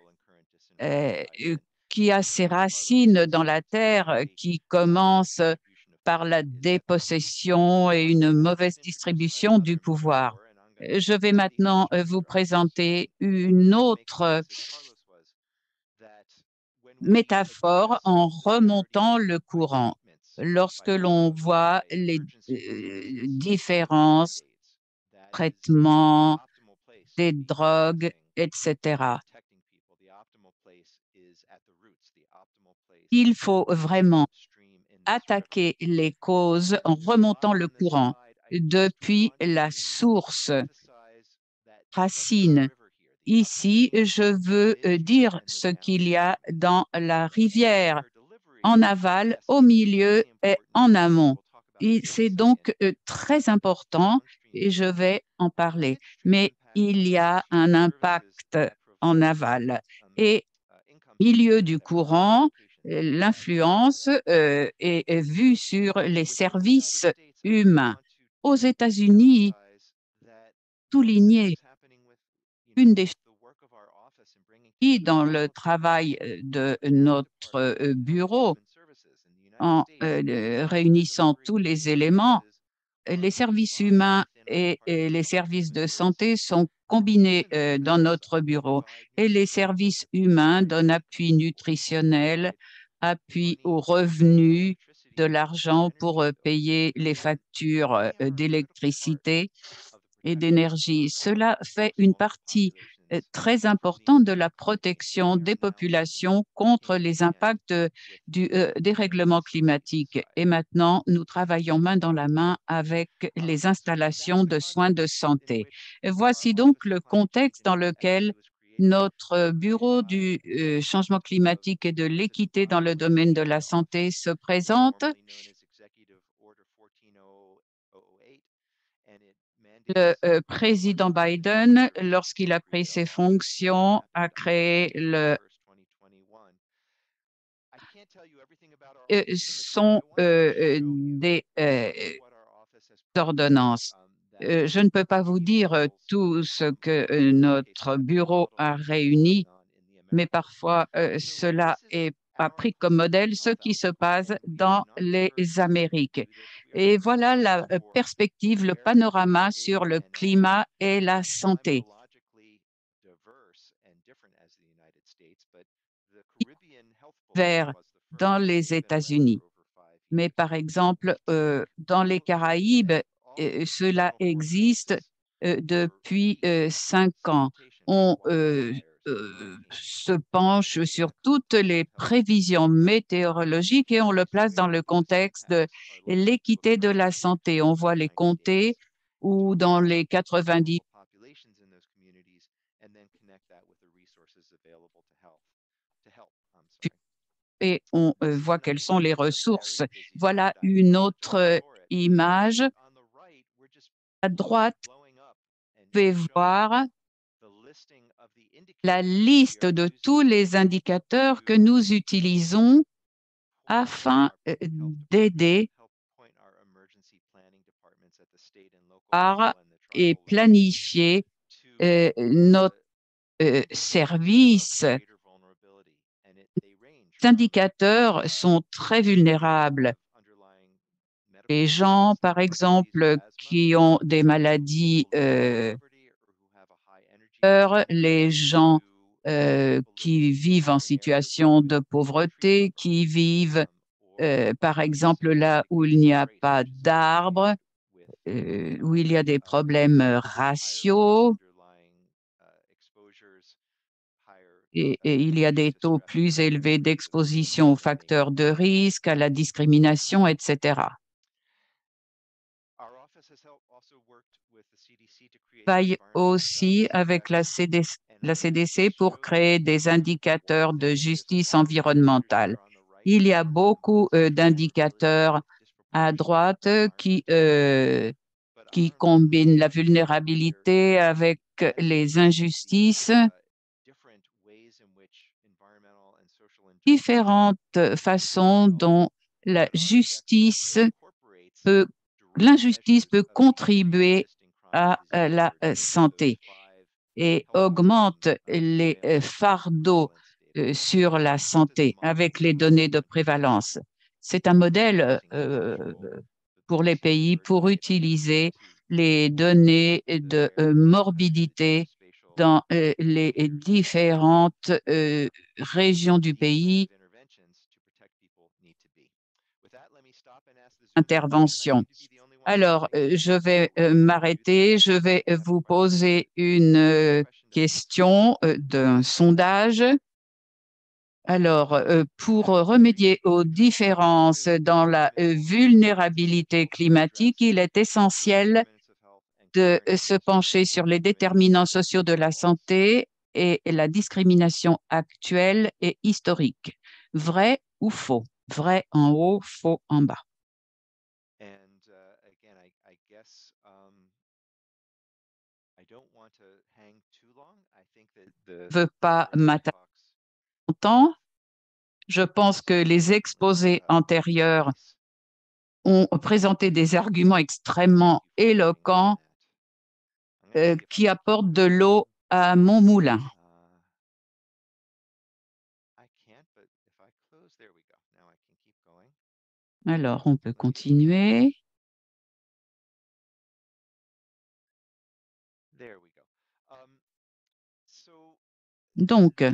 qui a ses racines dans la terre, qui commence par la dépossession et une mauvaise distribution du pouvoir. Je vais maintenant vous présenter une autre métaphore en remontant le courant. Lorsque l'on voit les différences, traitements, des drogues, etc. Il faut vraiment attaquer les causes en remontant le courant depuis la source racine. Ici, je veux dire ce qu'il y a dans la rivière, en aval, au milieu et en amont. C'est donc très important et je vais en parler. Mais il y a un impact en aval. Et milieu du courant, l'influence est vue sur les services humains. Aux États-Unis, souligner une des dans le travail de notre bureau en réunissant tous les éléments, les services humains et les services de santé sont combinés dans notre bureau et les services humains donnent appui nutritionnel, appui aux revenus, de l'argent pour payer les factures d'électricité et d'énergie. Cela fait une partie très importante de la protection des populations contre les impacts du dérèglement climatique. Et maintenant, nous travaillons main dans la main avec les installations de soins de santé. Et voici donc le contexte dans lequel notre bureau du changement climatique et de l'équité dans le domaine de la santé se présente. Le président Biden, lorsqu'il a pris ses fonctions, a créé des ordonnances. Je ne peux pas vous dire tout ce que notre bureau a réuni mais parfois cela est pris comme modèle ce qui se passe dans les Amériques. Et voilà la perspective, le panorama sur le climat et la santé. Vers dans les États-Unis. Mais par exemple, dans les Caraïbes, cela existe depuis 5 ans. On se penche sur toutes les prévisions météorologiques et on le place dans le contexte de l'équité de la santé. On voit les comtés où dans les 90 et on voit quelles sont les ressources. Voilà une autre image. À droite, vous pouvez voir la liste de tous les indicateurs que nous utilisons afin d'aider et planifier notre service. Les indicateurs sont très vulnérables. Les gens, par exemple, qui ont des maladies, les gens qui vivent en situation de pauvreté, qui vivent, par exemple, là où il n'y a pas d'arbres, où il y a des problèmes raciaux, et il y a des taux plus élevés d'exposition aux facteurs de risque, à la discrimination, etc. Travaille aussi avec la CDC pour créer des indicateurs de justice environnementale. Il y a beaucoup d'indicateurs à droite qui combinent la vulnérabilité avec les injustices, différentes façons dont l'injustice peut contribuer à la santé et augmente les fardeaux sur la santé avec les données de prévalence. C'est un modèle pour les pays pour utiliser les données de morbidité dans les différentes régions du pays. Intervention. Alors, je vais m'arrêter. Je vais vous poser une question d'un sondage. Alors, pour remédier aux différences dans la vulnérabilité climatique, il est essentiel de se pencher sur les déterminants sociaux de la santé et la discrimination actuelle et historique. Vrai ou faux? Vrai en haut, faux en bas. Je ne veux pas m'attarder longtemps. Je pense que les exposés antérieurs ont présenté des arguments extrêmement éloquents qui apportent de l'eau à mon moulin. Alors, on peut continuer. Donc,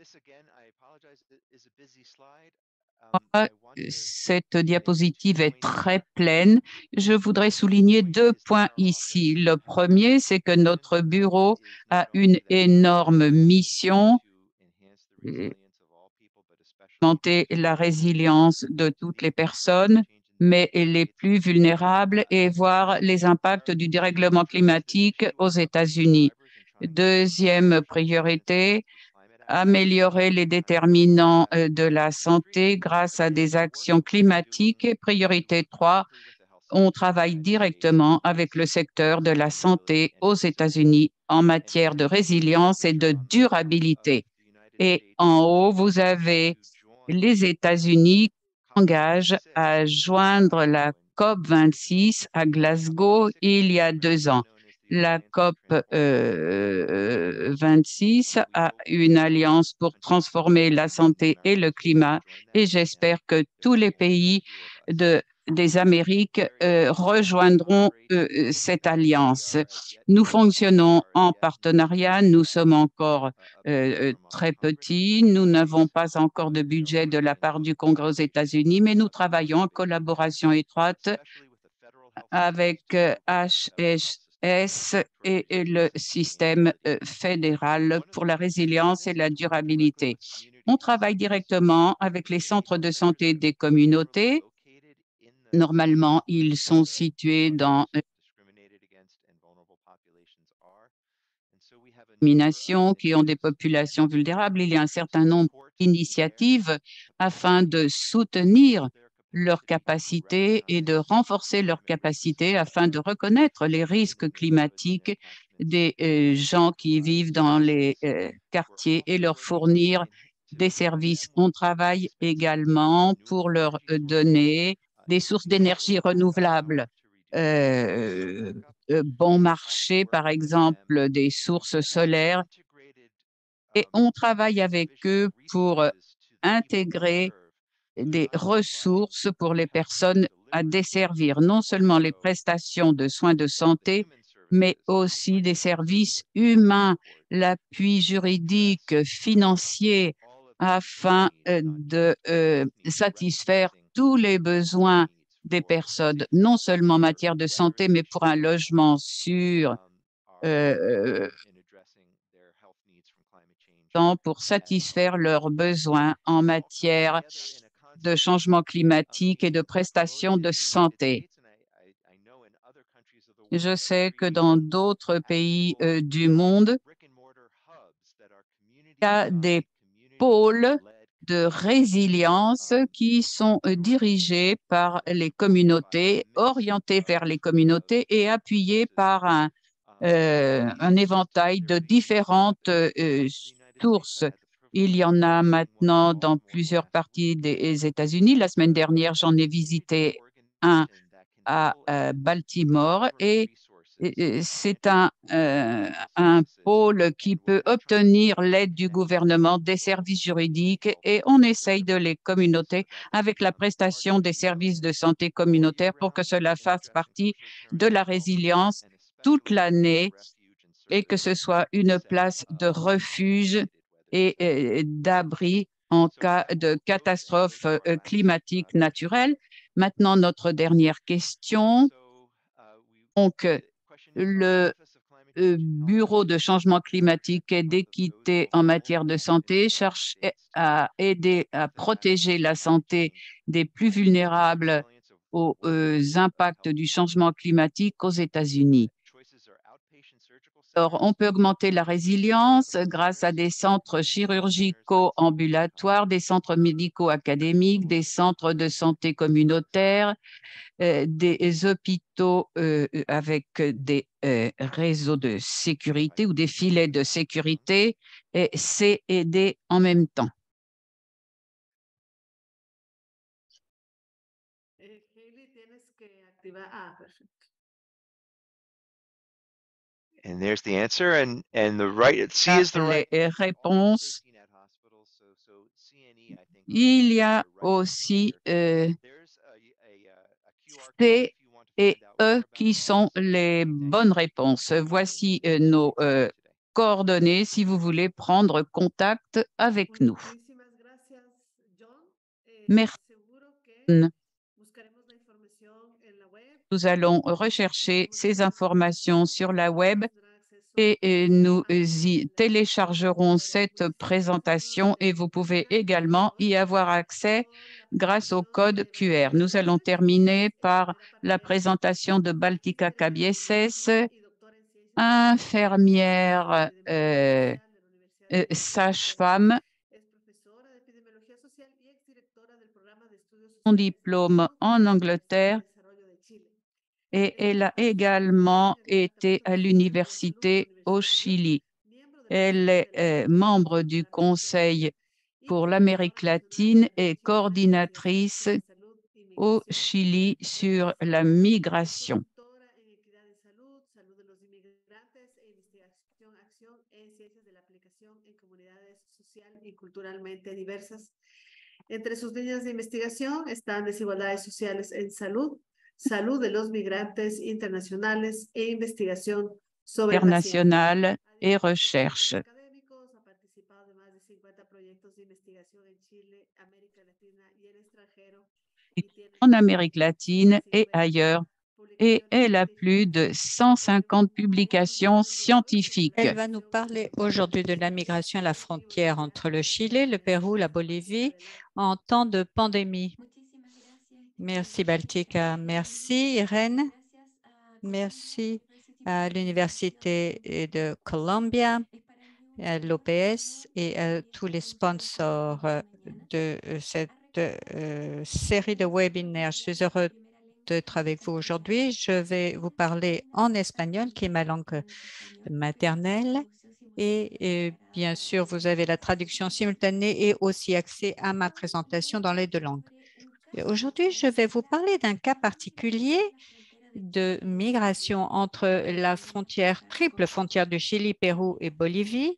cette diapositive est très pleine. Je voudrais souligner 2 points ici. Le premier, c'est que notre bureau a une énorme mission, augmenter la résilience de toutes les personnes, mais les plus vulnérables et voir les impacts du dérèglement climatique aux États-Unis. Deuxième priorité, améliorer les déterminants de la santé grâce à des actions climatiques. Et priorité 3, on travaille directement avec le secteur de la santé aux États-Unis en matière de résilience et de durabilité. Et en haut, vous avez les États-Unis qui s'engagent à joindre la COP26 à Glasgow il y a 2 ans. La COP 26 a une alliance pour transformer la santé et le climat et j'espère que tous les pays des Amériques rejoindront cette alliance. Nous fonctionnons en partenariat, nous sommes encore très petits, nous n'avons pas encore de budget de la part du Congrès aux États-Unis, mais nous travaillons en collaboration étroite avec HHS et le système fédéral pour la résilience et la durabilité. On travaille directement avec les centres de santé des communautés. Normalement, ils sont situés dans qui ont des populations vulnérables. Il y a un certain nombre d'initiatives afin de soutenir leurs capacités et de renforcer leurs capacités afin de reconnaître les risques climatiques des gens qui vivent dans les quartiers et leur fournir des services. On travaille également pour leur donner des sources d'énergie renouvelables. Bon marché, par exemple, des sources solaires. Et on travaille avec eux pour intégrer des ressources pour les personnes à desservir, non seulement les prestations de soins de santé, mais aussi des services humains, l'appui juridique, financier, afin de satisfaire tous les besoins des personnes, non seulement en matière de santé, mais pour un logement sûr, pour satisfaire leurs besoins en matière de changement climatique et de prestations de santé. Je sais que dans d'autres pays du monde, il y a des pôles de résilience qui sont dirigés par les communautés, orientés vers les communautés et appuyés par un éventail de différentes sources. Il y en a maintenant dans plusieurs parties des États-Unis. La semaine dernière, j'en ai visité un à Baltimore et c'est un pôle qui peut obtenir l'aide du gouvernement, des services juridiques et on essaye de les communauter avec la prestation des services de santé communautaire pour que cela fasse partie de la résilience toute l'année et que ce soit une place de refuge et d'abri en cas de catastrophe climatique naturelle. Maintenant, notre dernière question. Donc, le Bureau de changement climatique et d'équité en matière de santé cherche à aider à protéger la santé des plus vulnérables aux impacts du changement climatique aux États-Unis. Alors, on peut augmenter la résilience grâce à des centres chirurgicaux ambulatoires, des centres médicaux académiques, des centres de santé communautaires, des hôpitaux avec des réseaux de sécurité ou des filets de sécurité, et C et D en même temps. And there's the answer, and the right C is the right. Les réponses. Il y a aussi C et E qui sont les bonnes réponses. Voici nos coordonnées si vous voulez prendre contact avec nous. Merci. Nous allons rechercher ces informations sur la web et nous y téléchargerons cette présentation et vous pouvez également y avoir accès grâce au code QR. Nous allons terminer par la présentation de Baltica Cabieses, infirmière sage-femme, son diplôme en Angleterre et elle a également été à l'université au Chili. Elle est membre du Conseil pour l'Amérique latine et coordinatrice au Chili sur la migration. culturalmente diversas. Entre sus líneas de investigación están desigualdades sociales en salud, salud de los migrantes internacionales e investigación sobre internationale et recherche. académicos. Ha participado de más de 50 proyectos de investigación en Chile, América Latina y el extranjero. En Amérique latine et ailleurs, et elle a plus de 150 publications scientifiques. Elle va nous parler aujourd'hui de la migration à la frontière entre le Chili, le Pérou, la Bolivie en temps de pandémie. Merci Baltica, merci Irène, merci à l'Université de Columbia, à l'OPS et à tous les sponsors de cette série de webinaires. Je suis heureux d'être avec vous aujourd'hui. Je vais vous parler en espagnol, qui est ma langue maternelle. Et bien sûr, vous avez la traduction simultanée et aussi accès à ma présentation dans les deux langues. Aujourd'hui, je vais vous parler d'un cas particulier de migration entre la frontière, triple frontière du Chili, Pérou et Bolivie.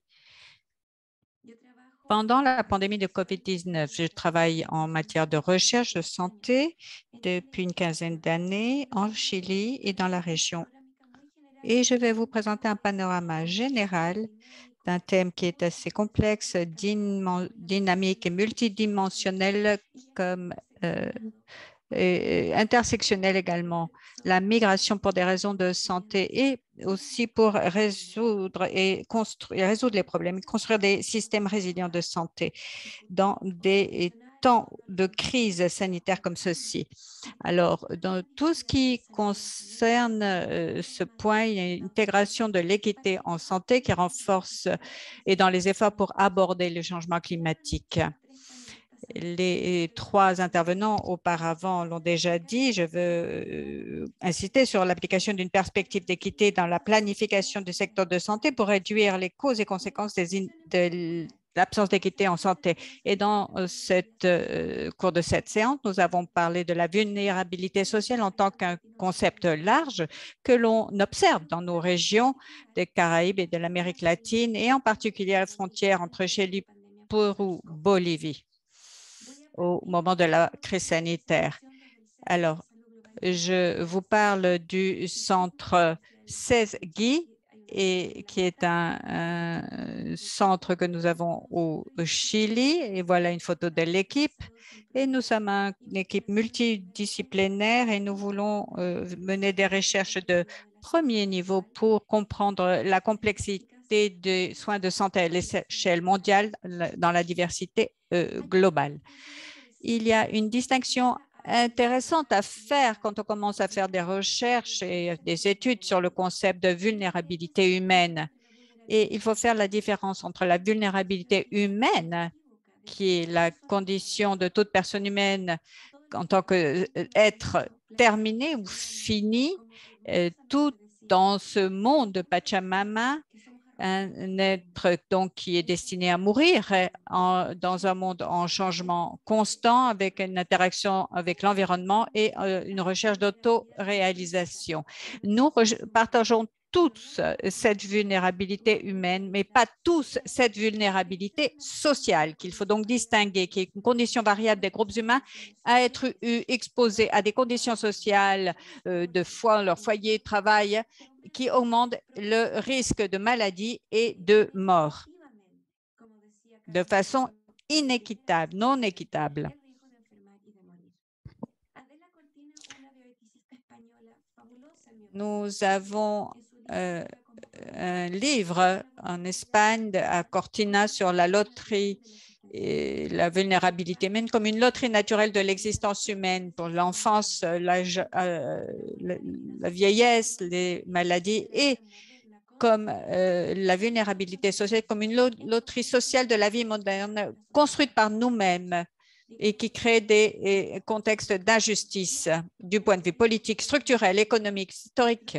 Pendant la pandémie de COVID-19, je travaille en matière de recherche de santé depuis une quinzaine d'années en Chili et dans la région. Et je vais vous présenter un panorama général d'un thème qui est assez complexe, dynamique et multidimensionnel comme intersectionnel également. La migration pour des raisons de santé et aussi pour résoudre les problèmes, construire des systèmes résilients de santé dans des temps de crise sanitaire comme ceci. Alors, dans tout ce qui concerne ce point, il y a une intégration de l'équité en santé qui renforce et dans les efforts pour aborder le changement climatique. Les trois intervenants auparavant l'ont déjà dit. Je veux insister sur l'application d'une perspective d'équité dans la planification du secteur de santé pour réduire les causes et conséquences de l'absence d'équité en santé. Et dans cette cours de cette séance, nous avons parlé de la vulnérabilité sociale en tant qu'un concept large que l'on observe dans nos régions des Caraïbes et de l'Amérique latine, et en particulier à la frontière entre Chili, Pérou, Bolivie au moment de la crise sanitaire. Alors, je vous parle du centre CESGI, qui est un centre que nous avons au Chili. Et voilà une photo de l'équipe. Et nous sommes une équipe multidisciplinaire et nous voulons mener des recherches de premier niveau pour comprendre la complexité des soins de santé à l'échelle mondiale dans la diversité globale. Il y a une distinction intéressante à faire quand on commence à faire des recherches et des études sur le concept de vulnérabilité humaine. Et il faut faire la différence entre la vulnérabilité humaine, qui est la condition de toute personne humaine en tant qu'être terminé ou fini, tout dans ce monde de Pachamama, un être donc qui est destiné à mourir dans un monde en changement constant, avec une interaction avec l'environnement et une recherche d'auto-réalisation. Nous partageons tous cette vulnérabilité humaine, mais pas tous cette vulnérabilité sociale, qu'il faut donc distinguer, qui est une condition variable des groupes humains à être exposés à des conditions sociales de leur foyer, travail, qui augmentent le risque de maladie et de mort de façon inéquitable, non équitable. Nous avons un livre en Espagne à Cortina sur la loterie et la vulnérabilité humaine comme une loterie naturelle de l'existence humaine pour l'enfance, l'âge, la vieillesse, les maladies, et comme la vulnérabilité sociale comme une loterie sociale de la vie moderne construite par nous-mêmes et qui crée des contextes d'injustice du point de vue politique, structurel, économique, historique.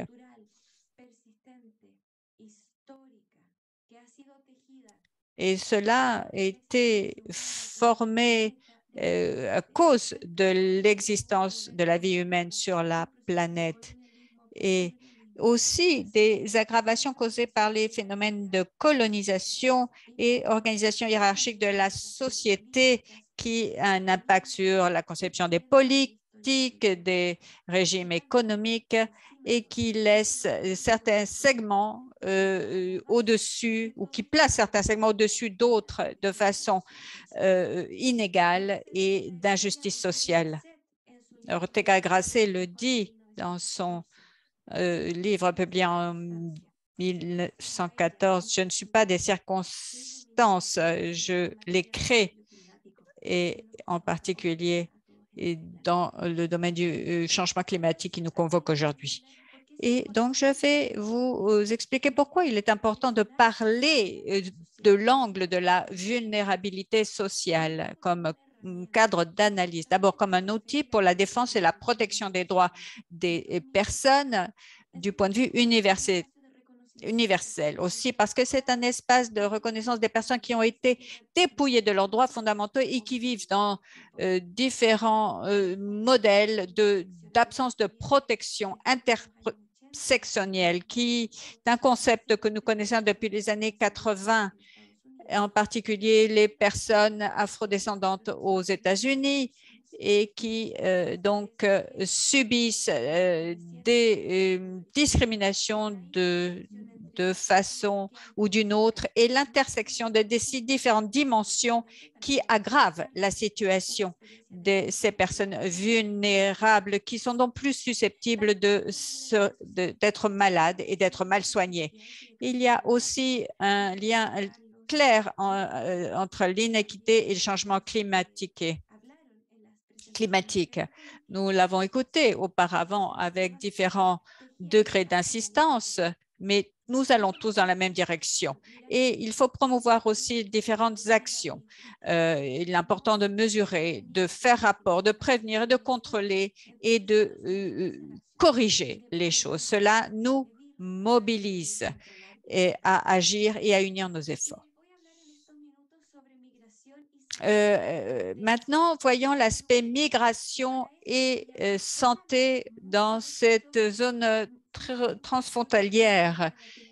Et cela a été formé à cause de l'existence de la vie humaine sur la planète. Et aussi des aggravations causées par les phénomènes de colonisation et organisation hiérarchique de la société qui a un impact sur la conception des politiques, des régimes économiques et qui laisse certains segments au-dessus ou qui place certains segments au-dessus d'autres de façon inégale et d'injustice sociale. Ortega Gasset le dit dans son livre publié en 1914, je ne suis pas des circonstances, je les crée, et en particulier dans le domaine du changement climatique qui nous convoque aujourd'hui. Et donc, je vais vous expliquer pourquoi il est important de parler de l'angle de la vulnérabilité sociale comme cadre d'analyse. D'abord, comme un outil pour la défense et la protection des droits des personnes du point de vue universel aussi, parce que c'est un espace de reconnaissance des personnes qui ont été dépouillées de leurs droits fondamentaux et qui vivent dans différents modèles d'absence de protection intersectionnelle, qui est un concept que nous connaissons depuis les années 80, en particulier les personnes afrodescendantes aux États-Unis et qui subissent des discriminations de façon ou d'une autre, et l'intersection de ces différentes dimensions qui aggravent la situation de ces personnes vulnérables qui sont donc plus susceptibles d'être malades et d'être mal soignées. Il y a aussi un lien clair entre l'inéquité et le changement climatique. Nous l'avons écouté auparavant avec différents degrés d'insistance, mais nous allons tous dans la même direction. Et il faut promouvoir aussi différentes actions. Il est important de mesurer, de faire rapport, de prévenir, de contrôler et de corriger les choses. Cela nous mobilise à agir et à unir nos efforts. Maintenant, voyons l'aspect migration et santé dans cette zone transfrontalière.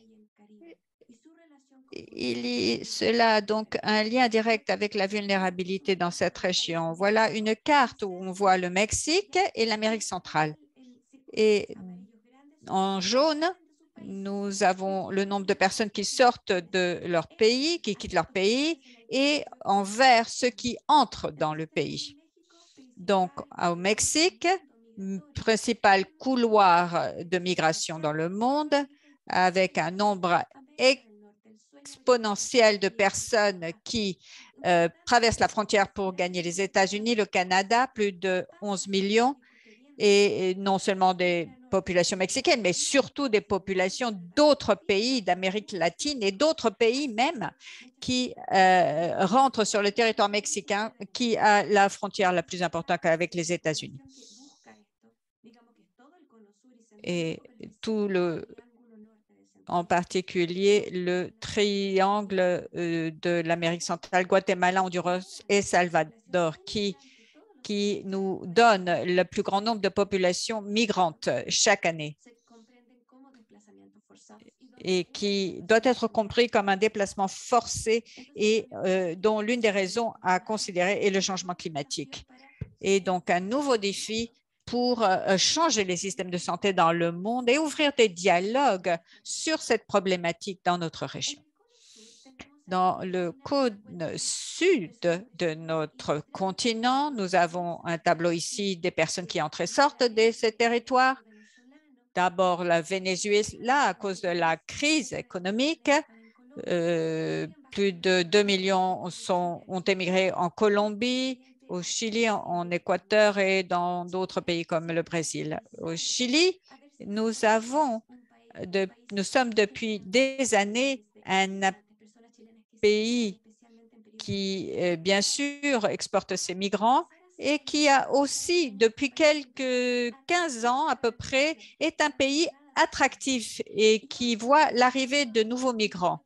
Cela a donc un lien direct avec la vulnérabilité dans cette région. Voilà une carte où on voit le Mexique et l'Amérique centrale. Et en jaune, nous avons le nombre de personnes qui sortent de leur pays, qui quittent leur pays, et en vert, ceux qui entrent dans le pays. Donc, au Mexique, principal couloir de migration dans le monde, avec un nombre exponentiel de personnes qui traversent la frontière pour gagner les États-Unis, le Canada, plus de 11 millions, et non seulement des populations mexicaines, mais surtout des populations d'autres pays d'Amérique latine et d'autres pays même qui rentrent sur le territoire mexicain, qui a la frontière la plus importante avec les États-Unis. Et en particulier le triangle de l'Amérique centrale, Guatemala, Honduras et Salvador, qui nous donne le plus grand nombre de populations migrantes chaque année et qui doit être compris comme un déplacement forcé et dont l'une des raisons à considérer est le changement climatique. Et donc, un nouveau défi pour changer les systèmes de santé dans le monde et ouvrir des dialogues sur cette problématique dans notre région. Dans le cône sud de notre continent, nous avons un tableau ici des personnes qui entrent et sortent de ces territoires. D'abord, le Venezuela, à cause de la crise économique, plus de 2 millions ont émigré en Colombie, au Chili, en Équateur et dans d'autres pays comme le Brésil. Au Chili, nous sommes depuis des années un pays qui, bien sûr, exporte ses migrants et qui a aussi, depuis quelques 15 ans à peu près, est un pays attractif et qui voit l'arrivée de nouveaux migrants.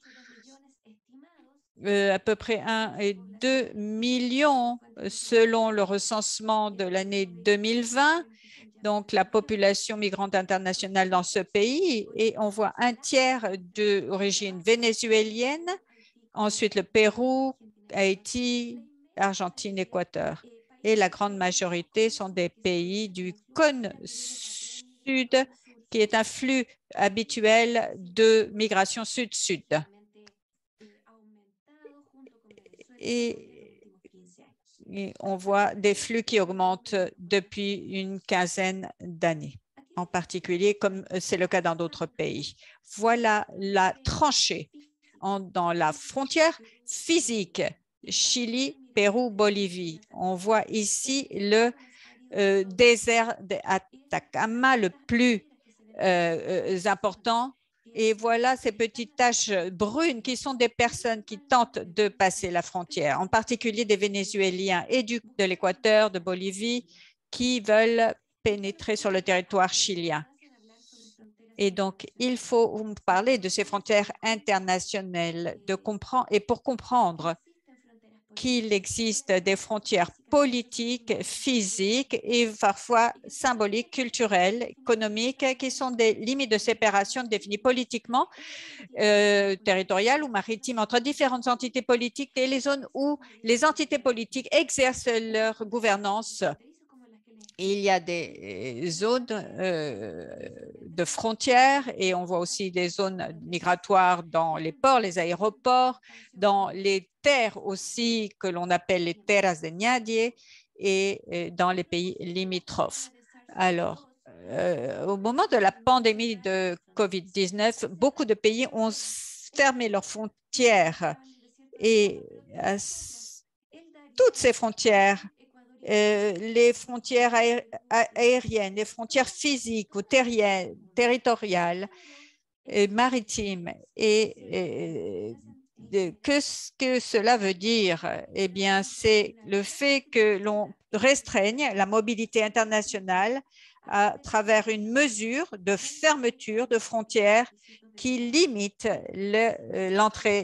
À peu près 1 et 2 millions selon le recensement de l'année 2020, donc la population migrante internationale dans ce pays, et on voit un tiers d'origine vénézuélienne, ensuite le Pérou, Haïti, Argentine, Équateur. Et la grande majorité sont des pays du cône sud, qui est un flux habituel de migration sud-sud. Et on voit des flux qui augmentent depuis une quinzaine d'années, en particulier comme c'est le cas dans d'autres pays. Voilà la tranchée dans la frontière physique Chili, Pérou, Bolivie. On voit ici le désert d'Atacama le plus important. Et voilà ces petites taches brunes qui sont des personnes qui tentent de passer la frontière, en particulier des Vénézuéliens et de l'Équateur, de Bolivie, qui veulent pénétrer sur le territoire chilien. Et donc, il faut parler de ces frontières internationales et pour comprendre qu'il existe des frontières politiques, physiques et parfois symboliques, culturelles, économiques, qui sont des limites de séparation définies politiquement, territoriales ou maritimes entre différentes entités politiques et les zones où les entités politiques exercent leur gouvernance. Il y a des zones de frontières et on voit aussi des zones migratoires dans les ports, les aéroports, dans les terres aussi que l'on appelle les terras de nadie et dans les pays limitrophes. Alors, au moment de la pandémie de COVID-19, beaucoup de pays ont fermé leurs frontières et toutes ces frontières, les frontières aériennes, les frontières physiques ou territoriales, maritimes. Et qu'est-ce que cela veut dire? Eh bien, c'est le fait que l'on restreigne la mobilité internationale à travers une mesure de fermeture de frontières qui limite l'entrée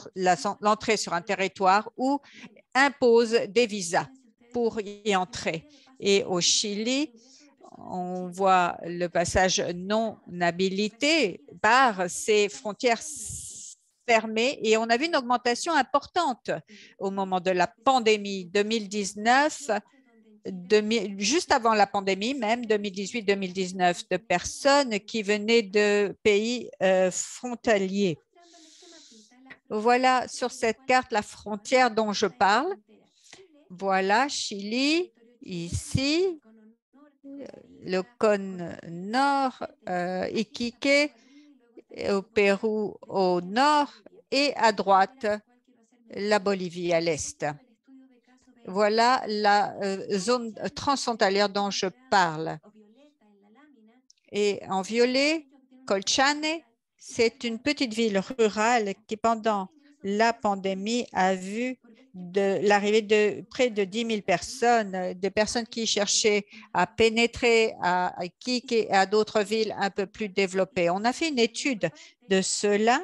sur un territoire ou impose des visas pour y entrer. Et au Chili, on voit le passage non habilité par ces frontières fermées et on a vu une augmentation importante au moment de la pandémie 2019, juste avant la pandémie, même 2018-2019, de personnes qui venaient de pays frontaliers. Voilà sur cette carte la frontière dont je parle. Voilà, Chili, ici, le cône nord, Iquique, au Pérou au nord et à droite, la Bolivie à l'est. Voilà la zone transfrontalière dont je parle. Et en violet, Colchane, c'est une petite ville rurale qui, pendant la pandémie, a vu l'arrivée de près de 10 000 personnes, des personnes qui cherchaient à pénétrer à Iquique et à d'autres villes un peu plus développées. On a fait une étude de cela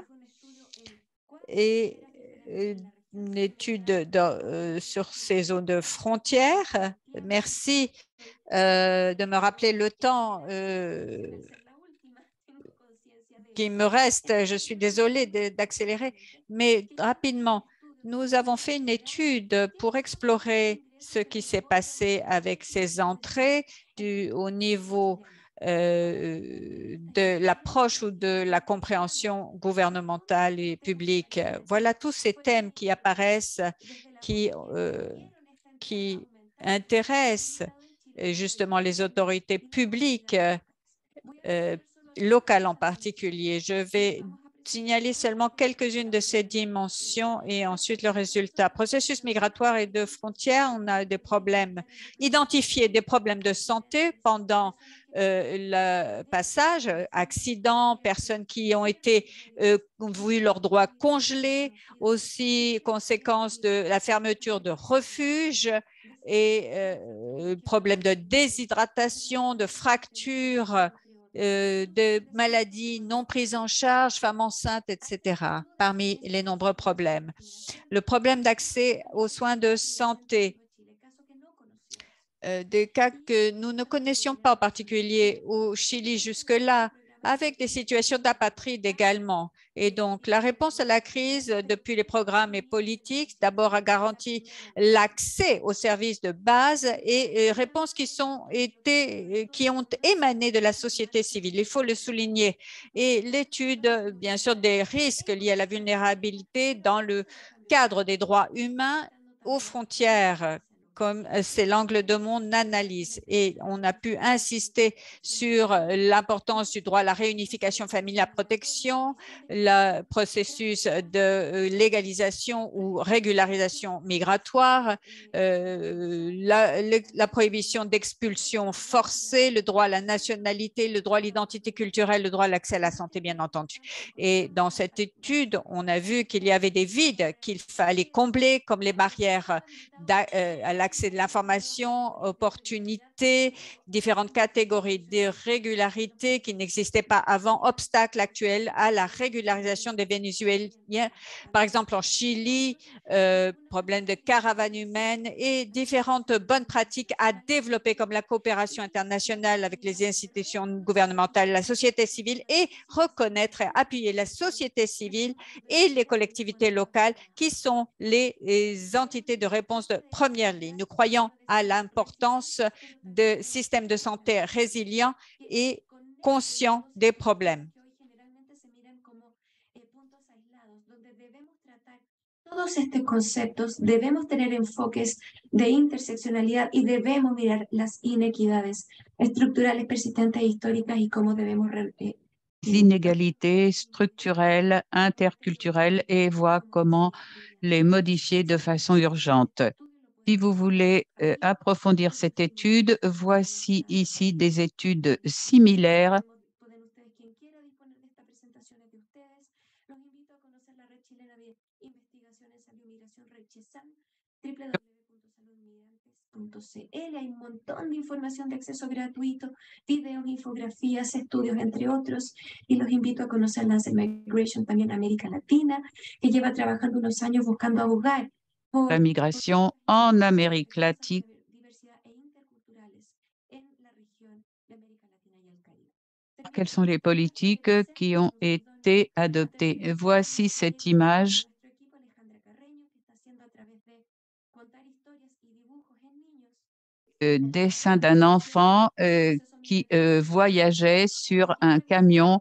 et une étude sur ces zones de frontières. Merci de me rappeler le temps qui me reste. Je suis désolée d'accélérer, mais rapidement, nous avons fait une étude pour explorer ce qui s'est passé avec ces entrées au niveau de l'approche ou de la compréhension gouvernementale et publique. Voilà tous ces thèmes qui apparaissent, qui intéressent justement les autorités publiques, locales en particulier. Je vais signaler seulement quelques-unes de ces dimensions et ensuite le résultat. Processus migratoire et de frontières, on a des problèmes identifiés, des problèmes de santé pendant le passage, accidents, personnes qui ont vu leurs droits congelés, aussi conséquences de la fermeture de refuges et problèmes de déshydratation, de fractures, de maladies non prises en charge, femmes enceintes, etc., parmi les nombreux problèmes. Le problème d'accès aux soins de santé. des cas que nous ne connaissions pas, en particulier au Chili jusque-là, avec des situations d'apatride également. Et donc, la réponse à la crise depuis les programmes et politiques, d'abord a garanti l'accès aux services de base et réponses qui ont émané de la société civile. Il faut le souligner. Et l'étude, bien sûr, des risques liés à la vulnérabilité dans le cadre des droits humains aux frontières, comme c'est l'angle de mon analyse. Et on a pu insister sur l'importance du droit à la réunification familiale protection, le processus de légalisation ou régularisation migratoire, la prohibition d'expulsion forcée, le droit à la nationalité, le droit à l'identité culturelle, le droit à l'accès à la santé, bien entendu. Et dans cette étude, on a vu qu'il y avait des vides qu'il fallait combler, comme les barrières à l'accès de l'information, opportunités, différentes catégories d'irrégularités qui n'existaient pas avant, obstacles actuels à la régularisation des Vénézuéliens, par exemple en Chili, problème de caravane humaine et différentes bonnes pratiques à développer comme la coopération internationale avec les institutions gouvernementales, la société civile et reconnaître et appuyer la société civile et les collectivités locales qui sont les entités de réponse de première ligne. Nous croyons à l'importance de systèmes de santé résilients et conscients des problèmes. Todos estos conceptos debemos tener enfoques de interseccionalidad y debemos mirar las inequidades estructurales persistentes e históricas y cómo debemos inégalités structurelles, interculturelles et voir comment les modifier de façon urgente. Si vous voulez approfondir cette étude, voici ici des études similaires. Hay un montón de información de acceso gratuito, videos, infografías, estudios, entre otros, y los invito a conocer Lancet Migration, también América Latina, que lleva trabajando unos años buscando abogar por la migration en Amérique latine. Quelles sont les politiques qui ont été adoptées? Voici cette image. Dessin d'un enfant qui voyageait sur un camion.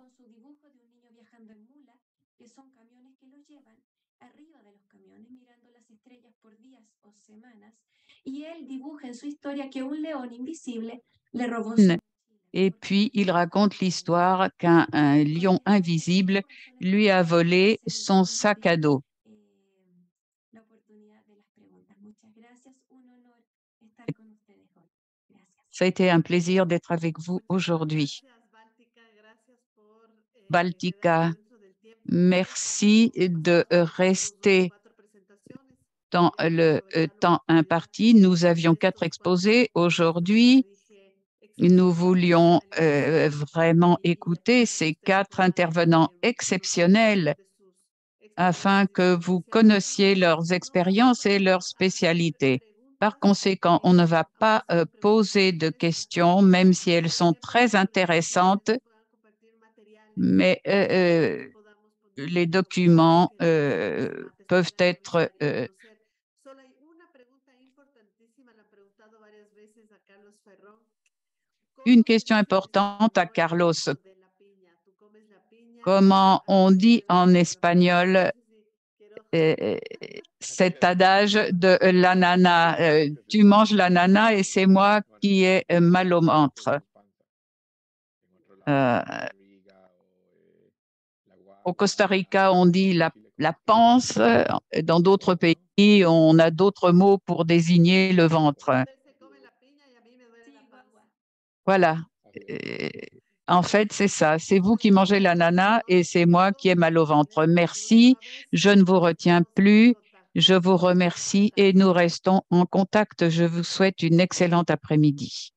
Et puis, il raconte l'histoire qu'un lion invisible lui a volé son sac à dos. Ça a été un plaisir d'être avec vous aujourd'hui. Baltica, merci de rester dans le temps imparti. Nous avions 4 exposés aujourd'hui. Nous voulions vraiment écouter ces 4 intervenants exceptionnels afin que vous connaissiez leurs expériences et leurs spécialités. Par conséquent, on ne va pas poser de questions, même si elles sont très intéressantes, mais les documents peuvent être une question importante à Carlos. Comment on dit en espagnol cet adage de l'ananas? Tu manges l'ananas et c'est moi qui ai mal au ventre. Au Costa Rica, on dit la panse. Dans d'autres pays, on a d'autres mots pour désigner le ventre. Voilà. En fait, c'est ça. C'est vous qui mangez l'ananas et c'est moi qui ai mal au ventre. Merci. Je ne vous retiens plus. Je vous remercie et nous restons en contact. Je vous souhaite une excellente après-midi.